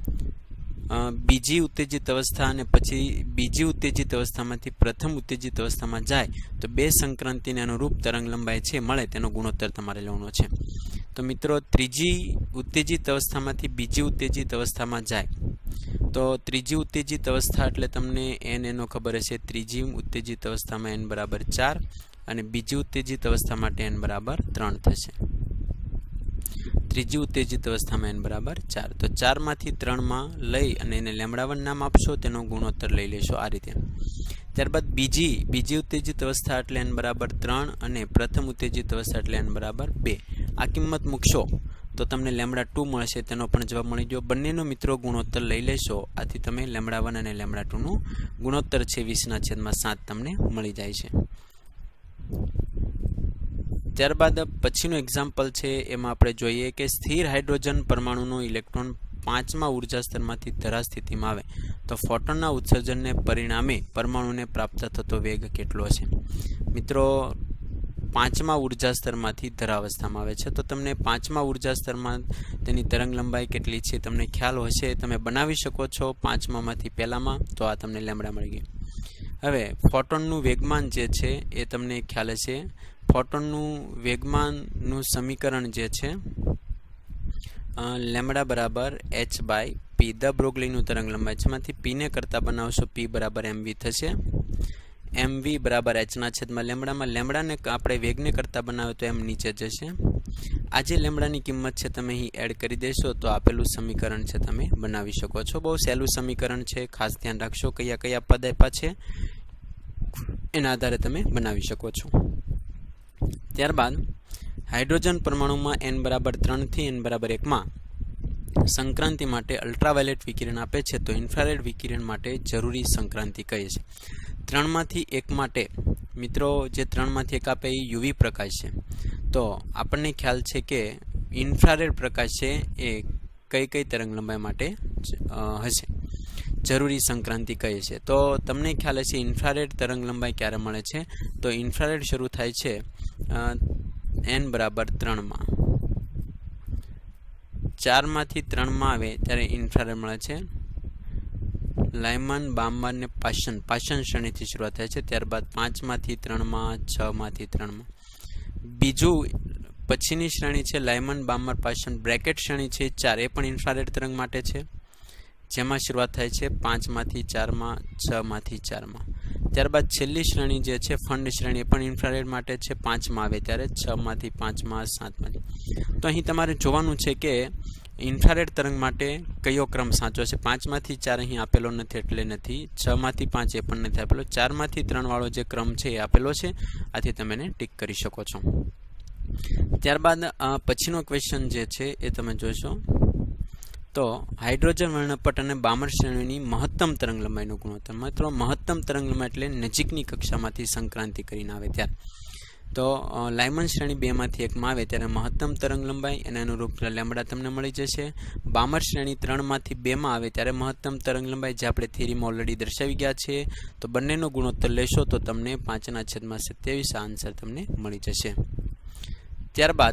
બીજી ઉત્તેજિત અવસ્થા અને પછી બીજી ઉત્તેજિત અવસ્થામાંથી પ્રથમ ઉત્તેજિત અવસ્થામાં જાય તો બે સંક્રાંતિને અનુરૂપ તરંગ લંબાઈ છે મળે તેનો ગુણોત્તર તમારે લેવાનો છે. તો મિત્રો, ત્રીજી ઉત્તેજિત અવસ્થામાંથી બીજી ઉત્તેજિત અવસ્થામાં જાય તો ત્રીજી ઉત્તેજિત અવસ્થા એટલે તમને n એનો ખબર હશે. ત્રીજી ઉત્તેજિત અવસ્થામાં n બરાબર 4 અને બીજી ઉત્તેજિત અવસ્થા માટે n બરાબર 3 થશે. ત્રીજી ઉત્તેજિત અવસ્થામાં n બરાબર 4. તો 4 માંથી 3 માં લઈ અને એને લેમ્બડા1 નામ આપશો, તેનો ગુણોત્તર લઈ લેશો આ રીતે. ત્યારબાદ બીજી ઉત્તેજિત અવસ્થા એટલે n બરાબર 3 અને પ્રથમ ઉત્તેજિત અવસ્થા એટલે n બરાબર 2. આ કિંમત મૂકશો તો તમને લેમ્બડા2 મળશે, તેનો પણ જવાબ મળી ગયો. બંનેનો મિત્રો ગુણોત્તર લઈ લેશો, આથી તમે લેમ્બડા1 અને લેમ્બડા2નું ગુણોત્તર છે 20/7 તમને મળી જાય છે. ત્યારબાદ પછીનું એક્ઝામ્પલ છે, એમાં આપણે જોઈએ કે સ્થિર હાઇડ્રોજન પરમાણુનો ઇલેક્ટ્રોન 5મા ઉર્જા સ્તરમાંથી ધરા સ્થિતિમાં આવે તો ફોટોનના ઉત્સર્જનને પરિણામે પરમાણુને પ્રાપ્ત થતો વેગ કેટલો છે? મિત્રો, 5મા ઉર્જા સ્તરમાંથી ધરાવસ્થામાં આવે છે તો તમને 5મા ઉર્જા સ્તરમાં તેની તરંગ લંબાઈ કેટલી છે તમને ખ્યાલ હશે. તમે બનાવી શકો છો 5મામાંથી પહેલામાં, તો આ તમને લેમ્બડા મળી ગઈ. હવે ફોટોનનું વેગમાન જે છે એ તમને ખ્યાલ હશે. ફોટોનનું વેગમાનનું સમીકરણ જે છે લેમડા બરાબર h/p ધ બ્રોગલીનું તરંગ લંબાઈ જેમાંથી p ને કરતા બનાવશો p બરાબર mv થશે. mv બરાબર h ના છેદમાં લેમડામાં લેમડાને આપણે વેગને કરતા બનાવે તો m નીચે જશે. આ જે લેમડાની કિંમત છે તમે અહીં એડ કરી દેશો તો આપેલું સમીકરણ છે તમે બનાવી શકો છો. બહુ સહેલું સમીકરણ છે, ખાસ ધ્યાન રાખશો કયા કયા પદ આપ્યા છે એના આધારે તમે બનાવી શકો છો. ત્યારબાદ હાઇડ્રોજન પરમાણુમાં n બરાબર 3 થી n બરાબર 1 માં સંક્રાંતિ માટે અલ્ટ્રાવાયોલેટ વિકિરણ આપે છે તો ઇન્ફ્રારેડ વિકિરણ માટે જરૂરી સંક્રાંતિ કહે છે. 3 માંથી 1 માટે મિત્રો જે 3 માંથી 1 આપે એ યુવી પ્રકાશ છે. તો આપણને ખ્યાલ છે કે ઇન્ફ્રારેડ પ્રકાશ છે એ કઈ કઈ તરંગ લંબાઈ માટે હશે, જરૂરી સંક્રાંતિ કહે છે. તો તમને ખ્યાલ હશે ઇન્ફ્રારેડ તરંગ લંબાઈ ક્યારે મળે છે, તો ઇન્ફ્રારેડ શરૂ થાય છે n બરાબર 3 માં. 4 માંથી 3 માં આવે ત્યારે ઇન્ફ્રારેડ મળે છે. લાયમન, બામર ને પાશન શ્રેણીથી શરૂઆત થાય છે. ત્યારબાદ 5 માંથી 3 માં, 6 માંથી 3 માં. બીજું પછીની શ્રેણી છે લાયમન, બામર, પાશન બ્રેકેટ શ્રેણી છે 4, એ પણ ઇન્ફ્રારેડ તરંગ માટે છે જેમાં શરૂઆત થાય છે 5 માંથી 4 માં, 6 માંથી 4 માં. ત્યારબાદ છેલ્લી શ્રેણી જે છે ફંડ શ્રેણી એ પણ ઇન્ફ્રારેડ માટે છે. 5 માં આવે ત્યારે 6 માંથી 5 માં, 7 માંથી. તો અહીં તમારે જોવાનું છે કે ઇન્ફ્રારેડ તરંગ માટે કયો ક્રમ સાચો છે. 5 માંથી 4 અહીં આપેલો નથી એટલે નથી, 6 માંથી 5 એ પણ નથી આપેલો, 4 માંથી 3 વાળો જે ક્રમ છે એ આપેલો છે, આથી તમે એને ટીક કરી શકો છો. ત્યારબાદ પછીનો ક્વેશ્ચન જે છે એ તમે જોશો તો હાઇડ્રોજન વર્ણપટ અને બામર શ્રેણીની મહત્તમ તરંગ લંબાઈનો ગુણોત્તર. મિત્રો મહત્તમ તરંગ લંબાઈ એટલે નજીકની કક્ષામાંથી સંક્રાંતિ કરીને આવે ત્યારે. તો લાયમન શ્રેણી 2 માંથી 1 માં આવે ત્યારે મહત્તમ તરંગ લંબાઈ અને અનુરૂપ લેમડા તમને મળી જશે. બામર શ્રેણી 3 માંથી 2 માં આવે ત્યારે મહત્તમ તરંગ લંબાઈ જે આપણે થિયરીમાં ઓલરેડી દર્શાવી ગયા છે. તો બંનેનો ગુણોત્તર લેશો તો તમને 5/27 આ આન્સર તમને મળી જશે. ત્યારબાદ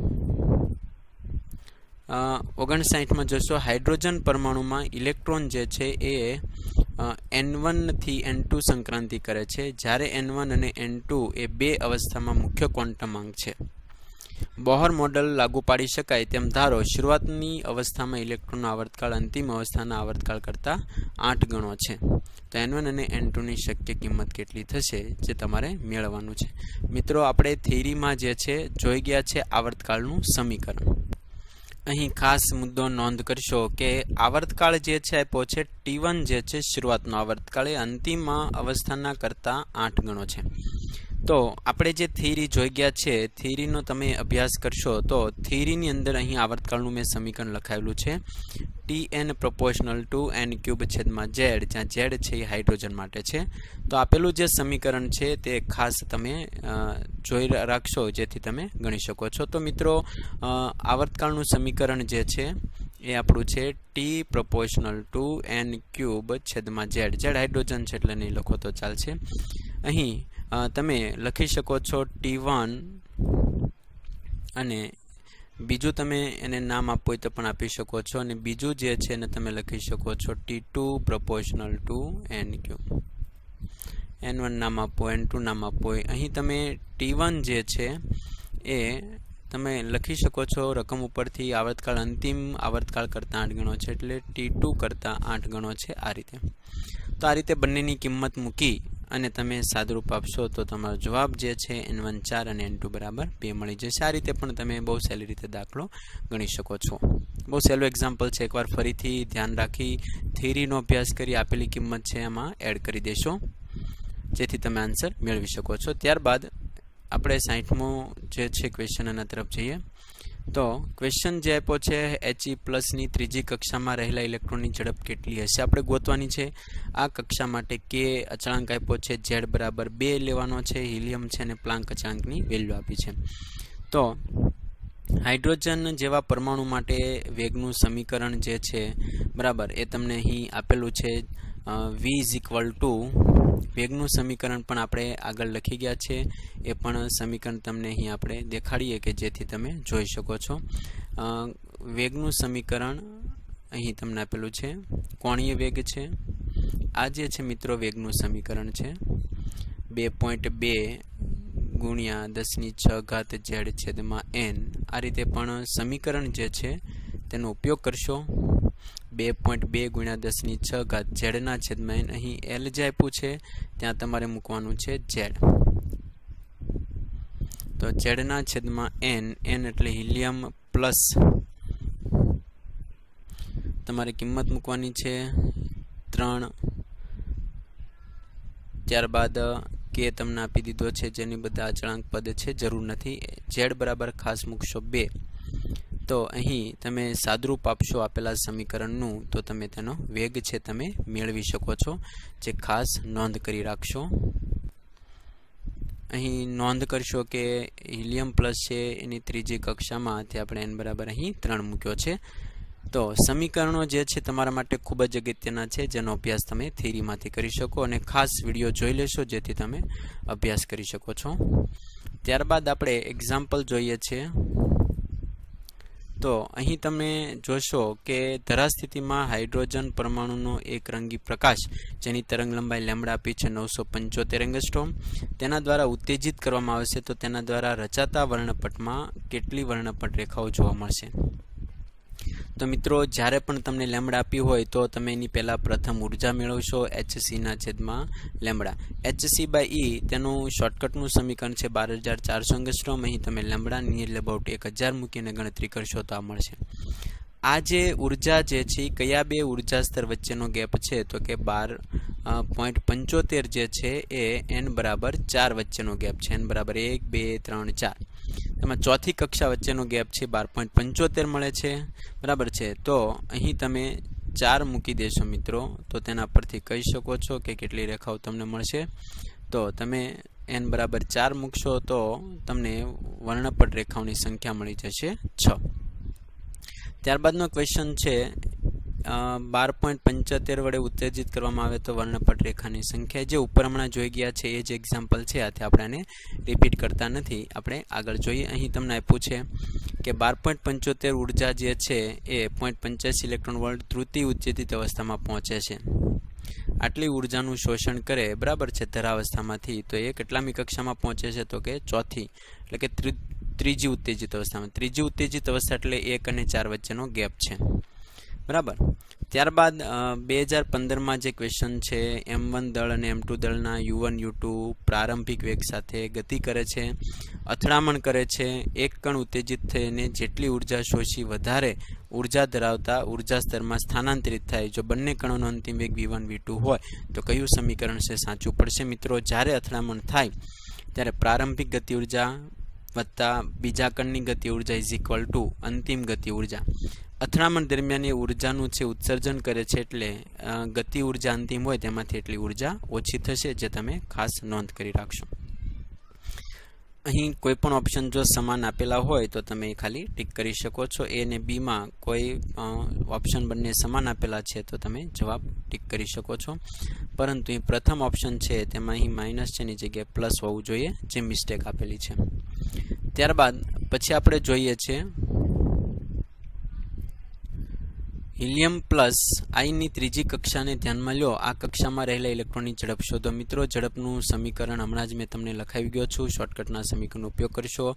59માં જોશો હાઇડ્રોજન પરમાણુમાં ઇલેક્ટ્રોન જે છે એ n1 થી n2 સંક્રાંતિ કરે છે, જ્યારે n1 અને n2 એ બે અવસ્થામાં મુખ્ય ક્વોન્ટમ આંક છે. બોહર મોડેલ લાગુ પાડી શકાય તેમ ધારો શરૂઆતની અવસ્થામાં ઇલેક્ટ્રોનનો આવર્તકાળ અંતિમ અવસ્થાના આવર્તકાળ કરતાં 8 ગણો છે. તો n1 અને n2 ની શક્ય કિંમત કેટલી થશે જે તમારે મેળવવાનું છે. મિત્રો આપણે થિયરીમાં જે છે જોઈ ગયા છે આવર્તકાળનું સમીકરણ. અહીં ખાસ મુદ્દો નોંધ કરશો કે આવર્તકાળ જે છે આપ્યો છે T1 જે છે શરૂઆતનો આવર્તકાળ એ અંતિમ અવસ્થાના કરતાં 8 ગણો છે. તો આપણે જે થિયરી જોઈ ગયા છે થિયરીનો તમે અભ્યાસ કરશો તો થિયરીની અંદર અહીં આવર્તકાળનું મેં સમીકરણ લખાયેલું છે Tn proportional to n³ છેદમાં z, જ્યાં z છે એ હાઇડ્રોજન માટે છે. તો આપેલું જે સમીકરણ છે તે ખાસ તમે જોઈ રાખશો જેથી તમે ગણી શકો છો. તો મિત્રો આવર્તકાળનું સમીકરણ જે છે એ આપણું છે T proportional to n³ છેદમાં z. z હાઇડ્રોજન છે એટલે નહીં લખો તો ચાલશે. અહીં તમે લખી શકો છો T1 અને બીજું તમે એને નામ આપવું હોય તો પણ આપી શકો છો, અને બીજું જે છે એને તમે લખી શકો છો T2 proportional to n³. n1 નામ આપો, n2 નામ આપો. અહીં તમે T1 જે છે એ તમે લખી શકો છો રકમ ઉપરથી આવર્તકાળ અંતિમ આવર્તકાળ કરતાં 8 ગણો છે એટલે T2 કરતાં 8 ગણો છે આ રીતે. તો આ રીતે બંનેની કિંમત મૂકી અને તમે સાદુરૂપ આપશો તો તમારો જવાબ જે છે n1 4 અને n2 બરાબર 2 મળી જશે. આ રીતે પણ તમે બહુ સહેલી રીતે દાખલો ગણી શકો છો. બહુ સહેલું એક્ઝામ્પલ છે, એકવાર ફરીથી ધ્યાન રાખી થિયરીનો અભ્યાસ કરી આપેલી કિંમત છે એમાં એડ કરી દેશો જેથી તમે આન્સર મેળવી શકો છો. ત્યારબાદ આપણે 60મો જે છે ક્વેશ્ચન એના તરફ જઈએ. તો ક્વેશ્ચન જે આપ્યો છે He+ની ત્રીજી કક્ષામાં રહેલા ઇલેક્ટ્રોનની ઝડપ કેટલી હશે આપણે ગોતવાની છે. આ કક્ષા માટે K અચળાંક આપ્યો છે, Z બરાબર 2 લેવાનો છે, હિલિયમ છે અને પ્લાન્ક અચળાંકની વેલ્યુ આપી છે. તો હાઇડ્રોજન જેવા પરમાણુ માટે વેગનું સમીકરણ જે છે બરાબર એ તમને અહીં આપેલું છે. V વેગનું સમીકરણ પણ આપણે આગળ લખી ગયા છે, એ પણ સમીકરણ તમને અહીં આપણે દેખાડીએ કે જેથી તમે જોઈ શકો છો. વેગનું સમીકરણ અહીં તમને આપેલું છે, કોણીય વેગ છે. આ જે છે મિત્રો વેગનું સમીકરણ છે 2.2 ગુણ્યા 10⁶ z છેદમાં n. આ રીતે પણ સમીકરણ જે છે તેનો ઉપયોગ કરશો 2.2 ગુણ્યા 10⁶ ઝેડના છેદમાં n. અહીં L જે આપ્યું છે ત્યાં તમારે મૂકવાનું છે ઝેડ. તો ઝેડના છેદમાં n એટલે હિલિયમ પ્લસ તમારે કિંમત મૂકવાની છે 3. ત્યારબાદ કે તમને આપી દીધો છે જેની બધા અચળાંક પદ છે, જરૂર નથી. ઝેડ બરાબર ખાસ મૂકશો 2. તો અહીં તમે સાદરૂપ આપશો આપેલા સમીકરણનું તો તમે તેનો વેગ છે તમે મેળવી શકો છો, જે ખાસ નોંધ કરી રાખશો. અહીં નોંધ કરશો કે હિલિયમ પ્લસ છે એની ત્રીજી કક્ષામાં તે આપણે n બરાબર અહીં 3 મૂક્યો છે. તો સમીકરણો જે છે તમારા માટે ખૂબ જ અગત્યના છે, જેનો અભ્યાસ તમે થિયરીમાંથી કરી શકો અને ખાસ વિડીયો જોઈ લેશો જેથી તમે અભ્યાસ કરી શકો છો. ત્યારબાદ આપણે એક્ઝામ્પલ જોઈએ છે. તો અહીં તમે જોશો કે ધરાસ્થિતિમાં હાઇડ્રોજન પરમાણુનો એક રંગી પ્રકાશ જેની તરંગ લંબાઈ લેમ્બડા આપી છે 975 એંગસ્ટ્રોમ તેના દ્વારા ઉત્તેજિત કરવામાં આવશે તો તેના દ્વારા રચાતા વર્ણપટમાં કેટલી વર્ણપટ રેખાઓ જોવા મળશે? તો મિત્રો જ્યારે પણ તમને લેમ્બડા આપી હોય તો તમે એની પહેલાં પ્રથમ ઉર્જા મેળવશો hcના છેદમાં લેમ્બડા. hc/e તેનું શોર્ટકટનું સમીકરણ છે 12400 એંગસ્ટ્રોમ. અહીં તમે લેમ્બડા નિયર અબાઉટ 1000 મૂકીને ગણતરી કરશો તો આ મળશે. આ જે ઉર્જા જે છે કયા બે ઉર્જા સ્તર વચ્ચેનો ગેપ છે તો કે 12.75 જે છે એ n બરાબર 4 વચ્ચેનો ગેપ છે. n બરાબર 1 2 3 4 તેમાં ચોથી કક્ષા વચ્ચેનો ગેપ છે 12.75 મળે છે, બરાબર છે. તો અહીં તમે 4 મૂકી દેશો મિત્રો તો તેના પરથી કહી શકો છો કે કેટલી રેખાઓ તમને મળશે. તો તમે n બરાબર 4 મૂકશો તો તમને વર્ણપટ રેખાઓની સંખ્યા મળી જશે 6. ત્યારબાદનો ક્વેશ્ચન છે 12.75 વડે ઉત્તેજિત કરવામાં આવે તો વર્ણપટ રેખાની સંખ્યા. જે ઉપર હમણાં જોઈ ગયા છે એ જ એક્ઝામ્પલ છે, આથી આપણે આને રિપીટ કરતા નથી. આપણે આગળ જોઈએ. અહીં તમને આપ્યું છે કે 12.75 ઉર્જા જે છે એ 0.85 ઇલેક્ટ્રોન વોલ્ટ તૃતીય ઉત્તેજિત અવસ્થામાં પહોંચે છે. આટલી ઉર્જાનું શોષણ કરે, બરાબર છે, ધરાવસ્થામાંથી. તો એ કેટલામી કક્ષામાં પહોંચે છે તો કે ચોથી, એટલે કે ત્રીજી ઉત્તેજિત અવસ્થામાં. ત્રીજી ઉત્તેજિત અવસ્થા એટલે 1 અને 4 વચ્ચેનો ગેપ છે, બરાબર. ત્યારબાદ 2015માં જે ક્વેશ્ચન છે M1 દળ અને M2 દળના U1 U2 પ્રારંભિક વેગ સાથે ગતિ કરે છે, અથડામણ કરે છે. એક કણ ઉત્તેજિત થઈને જેટલી ઉર્જા શોષી વધારે ઉર્જા ધરાવતા ઉર્જા સ્તરમાં સ્થાનાંતરિત થાય. જો બંને કણોનો અંતિમ વેગ V1 V2 હોય તો કયું સમીકરણ છે સાચું પડશે? મિત્રો જ્યારે અથડામણ થાય ત્યારે પ્રારંભિક ગતિ ઉર્જા વત્તા બીજા કણની ગતિ ઉર્જા = અંતિમ ગતિ ઉર્જા. અથડામણ દરમિયાન એ ઉર્જાનું છે ઉત્સર્જન કરે છે એટલે ગતિ ઉર્જા અંતિમ હોય તેમાંથી એટલી ઉર્જા ઓછી થશે, જે તમે ખાસ નોંધ કરી રાખશો. અહીં કોઈ પણ ઓપ્શન જો સમાન આપેલા હોય તો તમે ખાલી ટીક કરી શકો છો. એ અને બીમાં કોઈ ઓપ્શન બંને સમાન આપેલા છે તો તમે જવાબ ટીક કરી શકો છો. પરંતુ અહીં પ્રથમ ઓપ્શન છે તેમાં અહીં માઇનસ છે એની જગ્યાએ પ્લસ હોવું જોઈએ, જે મિસ્ટેક આપેલી છે. ત્યારબાદ પછી આપણે જોઈએ છે હિલિયમ પ્લસ આઈની ત્રીજી કક્ષાને ધ્યાનમાં લો. આ કક્ષામાં રહેલા ઇલેક્ટ્રોનની ઝડપ શોધો. મિત્રો ઝડપનું સમીકરણ હમણાં જ મેં તમને લખાવી ગયો છું. શોર્ટકટના સમીકરણનો ઉપયોગ કરશો.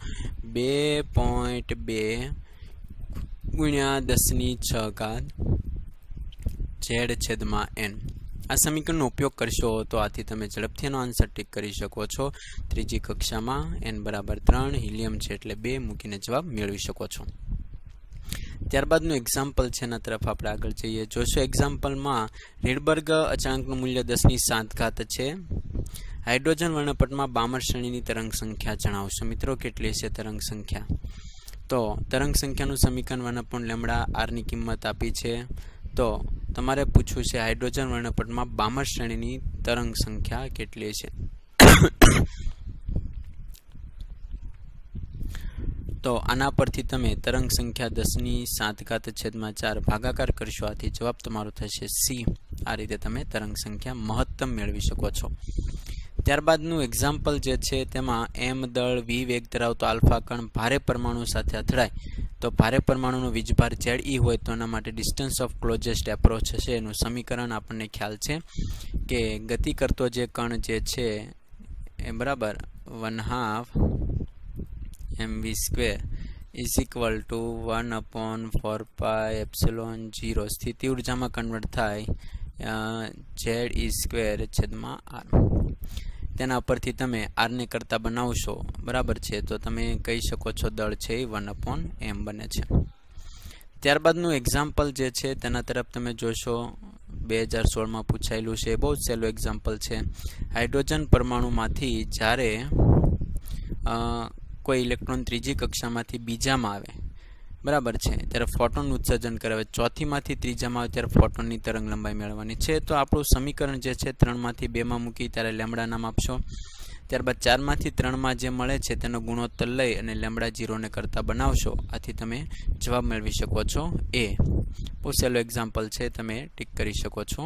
2.2 ગુણ્યા 10⁶ ઝેડ છેદમાં n. આ સમીકરણનો ઉપયોગ કરશો તો આથી તમે ઝડપથી એનો આન્સર ટીક કરી શકો છો. ત્રીજી કક્ષામાં n બરાબર 3, હિલિયમ છે એટલે 2 મૂકીને જવાબ મેળવી શકો છો. ત્યારબાદનું એક્ઝામ્પલ છે એના તરફ આપણે આગળ જઈએ. જોશો એક્ઝામ્પલમાં રીડબર્ગ અચળાંકનું મૂલ્ય 10⁵ છે. હાઇડ્રોજન વર્ણપટમાં બામર શ્રેણીની તરંગ સંખ્યા જણાવશો. મિત્રો કેટલી છે તરંગ સંખ્યા? તો તરંગ સંખ્યાનું સમીકરણ 1/λ ની કિંમત આપી છે. તો તમારે પૂછવું છે હાઇડ્રોજન વર્ણપટમાં બામર શ્રેણીની તરંગ સંખ્યા કેટલી છે? તો આના પરથી તમે તરંગ સંખ્યા 10⁻⁴ ભાગાકાર કરશો, આથી જવાબ તમારો થશે C. આ રીતે તમે તરંગ સંખ્યા મહત્તમ મેળવી શકો છો. ત્યારબાદનું એક્ઝામ્પલ જે છે તેમાં M દળ V વેગ ધરાવતો આલ્ફા કણ ભારે પરમાણુ સાથે અથડાય તો ભારે પરમાણુનો વીજભાર Ze હોય તો એના માટે ડિસ્ટન્સ ઓફ ક્લોઝેસ્ટ એપ્રોચ છે. એનું સમીકરણ આપણને ખ્યાલ છે કે ગતિ કરતો જે કણ જે છે એ બરાબર 1/2 mv² ઇઝ ઇક્વલ ટુ 1/4πε0 સ્થિતિ ઉર્જામાં કન્વર્ટ થાય Z²/R. તેના પરથી તમે આરને કરતા બનાવશો, બરાબર છે, તો તમે કહી શકો છો દળ છે એ 1/m બને છે. ત્યારબાદનું એક્ઝામ્પલ જે છે તેના તરફ તમે જોશો 2016માં પૂછાયેલું છે. બહુ જ સહેલું એક્ઝામ્પલ છે. હાઇડ્રોજન પરમાણુમાંથી જ્યારે કોઈ ઇલેક્ટ્રોન ત્રીજી કક્ષામાંથી બીજામાં આવે, બરાબર છે, ત્યારે ફોટોનનું ઉત્સર્જન કરાવે. ચોથીમાંથી ત્રીજામાં આવે ત્યારે ફોટોનની તરંગ લંબાઈ મેળવવાની છે. તો આપણું સમીકરણ જે છે 3માંથી 2માં મૂકી ત્યારે લેમ્બડા નામ આપશો. ત્યારબાદ 4માંથી 3માં જે મળે છે તેનો ગુણોત્તર લઈ અને લેમ્બડા 0ને કરતા બનાવશો. આથી તમે જવાબ મેળવી શકો છો એ. બહુ સહેલું એક્ઝામ્પલ છે, તમે ટીક કરી શકો છો.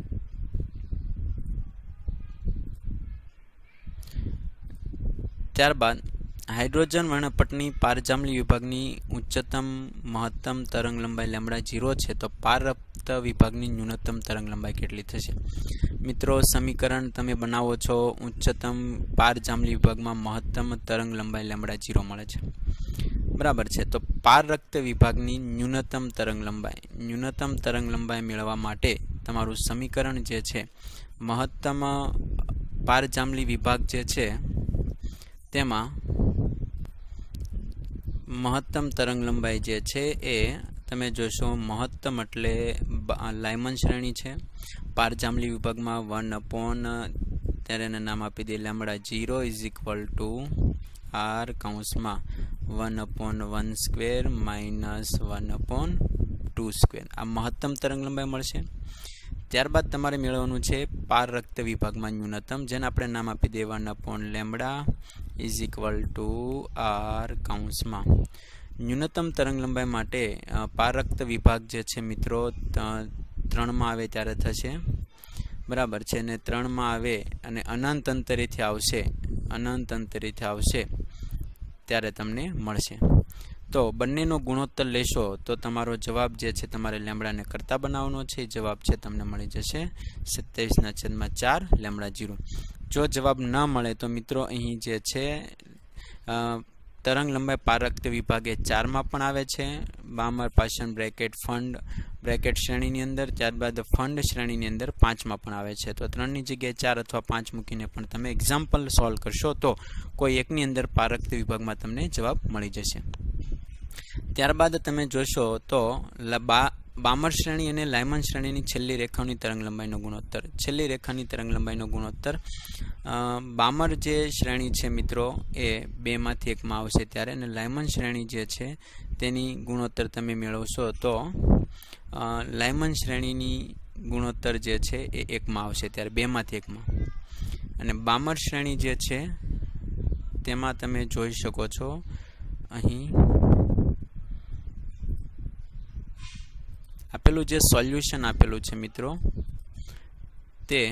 ત્યારબાદ હાઇડ્રોજન વર્ણપટની પારજાંબલી વિભાગની ઉચ્ચતમ મહત્તમ તરંગ લંબાઈ લેમ્બડા 0 છે, તો પારરક્ત વિભાગની ન્યૂનતમ તરંગ લંબાઈ કેટલી થશે? મિત્રો, સમીકરણ તમે બનાવો છો. ઉચ્ચતમ પારજાંબલી વિભાગમાં મહત્તમ તરંગ લંબાઈ લેમ્બડા 0 મળે છે, બરાબર છે. તો પારરક્ત વિભાગની ન્યૂનતમ તરંગ લંબાઈ મેળવવા માટે તમારું સમીકરણ જે છે મહત્તમ પારજાંબલી વિભાગ જે છે તેમાં મહત્તમ તરંગ લંબાઈ જે છે એ તમે જોશો મહત્તમ એટલે લાયમન શ્રેણી છે. પારજાંબલી વિભાગમાં 1/ ત્યારે એને નામ આપી દે lambda 0 is equal to R કૌંસમાં 1/1² માઇનસ 1/2². આ મહત્તમ તરંગ લંબાઈ મળશે. ત્યારબાદ તમારે મેળવવાનું છે પારરક્ત વિભાગમાં ન્યૂનતમ, જેને આપણે નામ આપી દે 1/લેમ્બડા ઇઝ ઇક્વલ ટુ R કૌંસમાં. ન્યૂનતમ તરંગ લંબાઈ માટે પારરક્ત વિભાગ જે છે મિત્રો 3માં આવે ત્યારે થશે, બરાબર છે, અને 3માં આવે અને અનંત અંતરેથી આવશે ત્યારે તમને મળશે. તો બંનેનો ગુણોત્તર લેશો તો તમારો જવાબ જે છે તમારે લેમ્બડાને કરતા બનાવવાનો છે. જવાબ છે તમને મળી જશે 27/4 લેમ્બડા 0. જો જવાબ ન મળે તો મિત્રો અહીં જે છે તરંગ લંબાઈ પારરક્ત વિભાગે 4માં પણ આવે છે, બામર પાછળ બ્રેકેટ શ્રેણીની અંદર, ત્યારબાદ ફંડ શ્રેણીની અંદર 5માં પણ આવે છે. તો 3ની જગ્યાએ 4 અથવા 5 મૂકીને પણ તમે એક્ઝામ્પલ સોલ્વ કરશો તો કોઈ એકની અંદર પારરક્ત વિભાગમાં તમને જવાબ મળી જશે. ત્યારબાદ તમે જોશો તો બામર શ્રેણી અને લાયમન શ્રેણીની છેલ્લી રેખાની તરંગ લંબાઈનો ગુણોત્તર. છેલ્લી રેખાની તરંગ લંબાઈનો ગુણોત્તર બામર જે શ્રેણી છે મિત્રો એ 2માંથી 1માં આવશે ત્યારે, અને લાયમન શ્રેણી જે છે તેની ગુણોત્તર તમે મેળવશો તો લાયમન શ્રેણીની ગુણોત્તર જે છે એ 1માં આવશે ત્યારે 2માંથી 1માં. અને બામર શ્રેણી જે છે તેમાં તમે જોઈ શકો છો અહીં આપેલું જે સોલ્યુશન આપેલું છે મિત્રો, તે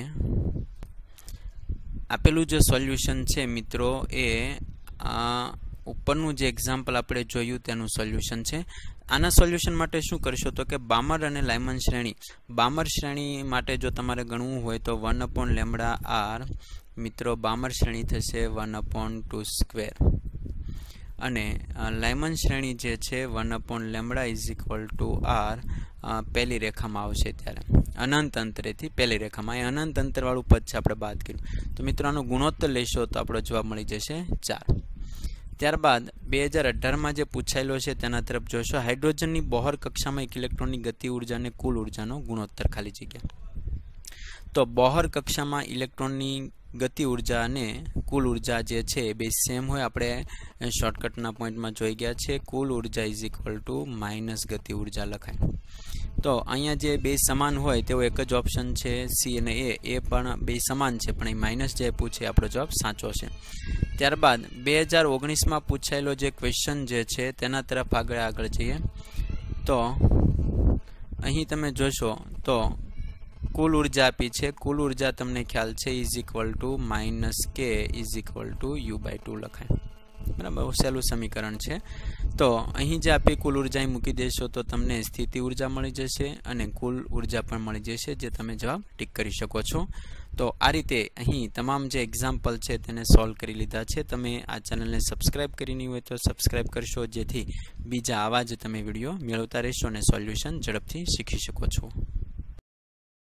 આપેલું જે સોલ્યુશન છે મિત્રો એ ઉપરનું જે એક્ઝામ્પલ આપણે જોયું તેનું સોલ્યુશન છે. આના સોલ્યુશન માટે શું કરશો તો કે બામર અને લાયમન શ્રેણી, બામર શ્રેણી માટે જો તમારે ગણવું હોય તો 1/લેમ્બડા R મિત્રો બામર શ્રેણી થશે 1/2², અને લાયમન શ્રેણી જે છે 1/લેમ્બડા ઇઝ ઇક્વલ ટુ R પહેલી રેખામાં આવશે ત્યારે અનંત અંતરેથી પહેલી રેખામાં. એ અનંત અંતરવાળું પદ છે આપણે બાદ કર્યું. તો મિત્રો આનો ગુણોત્તર લેશો તો આપણો જવાબ મળી જશે 4. ત્યારબાદ 2018માં જે પૂછાયેલો છે તેના તરફ જોશો. હાઇડ્રોજનની બોહર કક્ષામાં એક ઇલેક્ટ્રોનની ગતિ ઉર્જા અને કુલ ઉર્જાનો ગુણોત્તર ખાલી જગ્યા. તો બોહર કક્ષામાં ઇલેક્ટ્રોનની ગતિ ઉર્જા અને કુલ ઉર્જા જે છે બે સેમ હોય, આપણે શોર્ટકટના પોઈન્ટમાં જોઈ ગયા છે. કુલ ઉર્જા ઇઝ ઇક્વલ ટુ માઇનસ ગતિ ઉર્જા લખાય. તો અહીંયા જે બે સમાન હોય તેવો એક જ ઓપ્શન છે, સી અને એ પણ બે સમાન છે, પણ એ માઇનસ જે પૂછે આપણો જવાબ સાચો છે. ત્યારબાદ 2019માં પૂછાયેલો જે ક્વેશ્ચન જે છે તેના તરફ આગળ જઈએ. તો અહીં તમે જોશો તો કુલ ઉર્જા આપી છે. કુલ ઉર્જા તમને ખ્યાલ છે is equal to -k is equal to U/2 લખાય. બરાબર, સહેલું સમીકરણ છે. તો અહીં જે આપી કુલ ઉર્જા મૂકી દેશો તો તમને સ્થિતિ ઉર્જા મળી જશે અને કુલ ઉર્જા પણ મળી જશે, જે તમે જવાબ ટીક કરી શકો છો. તો તો આ રીતે અહીં તમામ જે એક્ઝામ્પલ છે તેને સોલ્વ કરી લીધા છે. તમે આ ચેનલને સબસ્ક્રાઈબ કરી નહીં હોય તો સબસ્ક્રાઈબ કરશો, જેથી બીજા આવા જ તમે વિડીયો મેળવતા રહેશો અને સોલ્યુશન ઝડપથી શીખી શકો છો.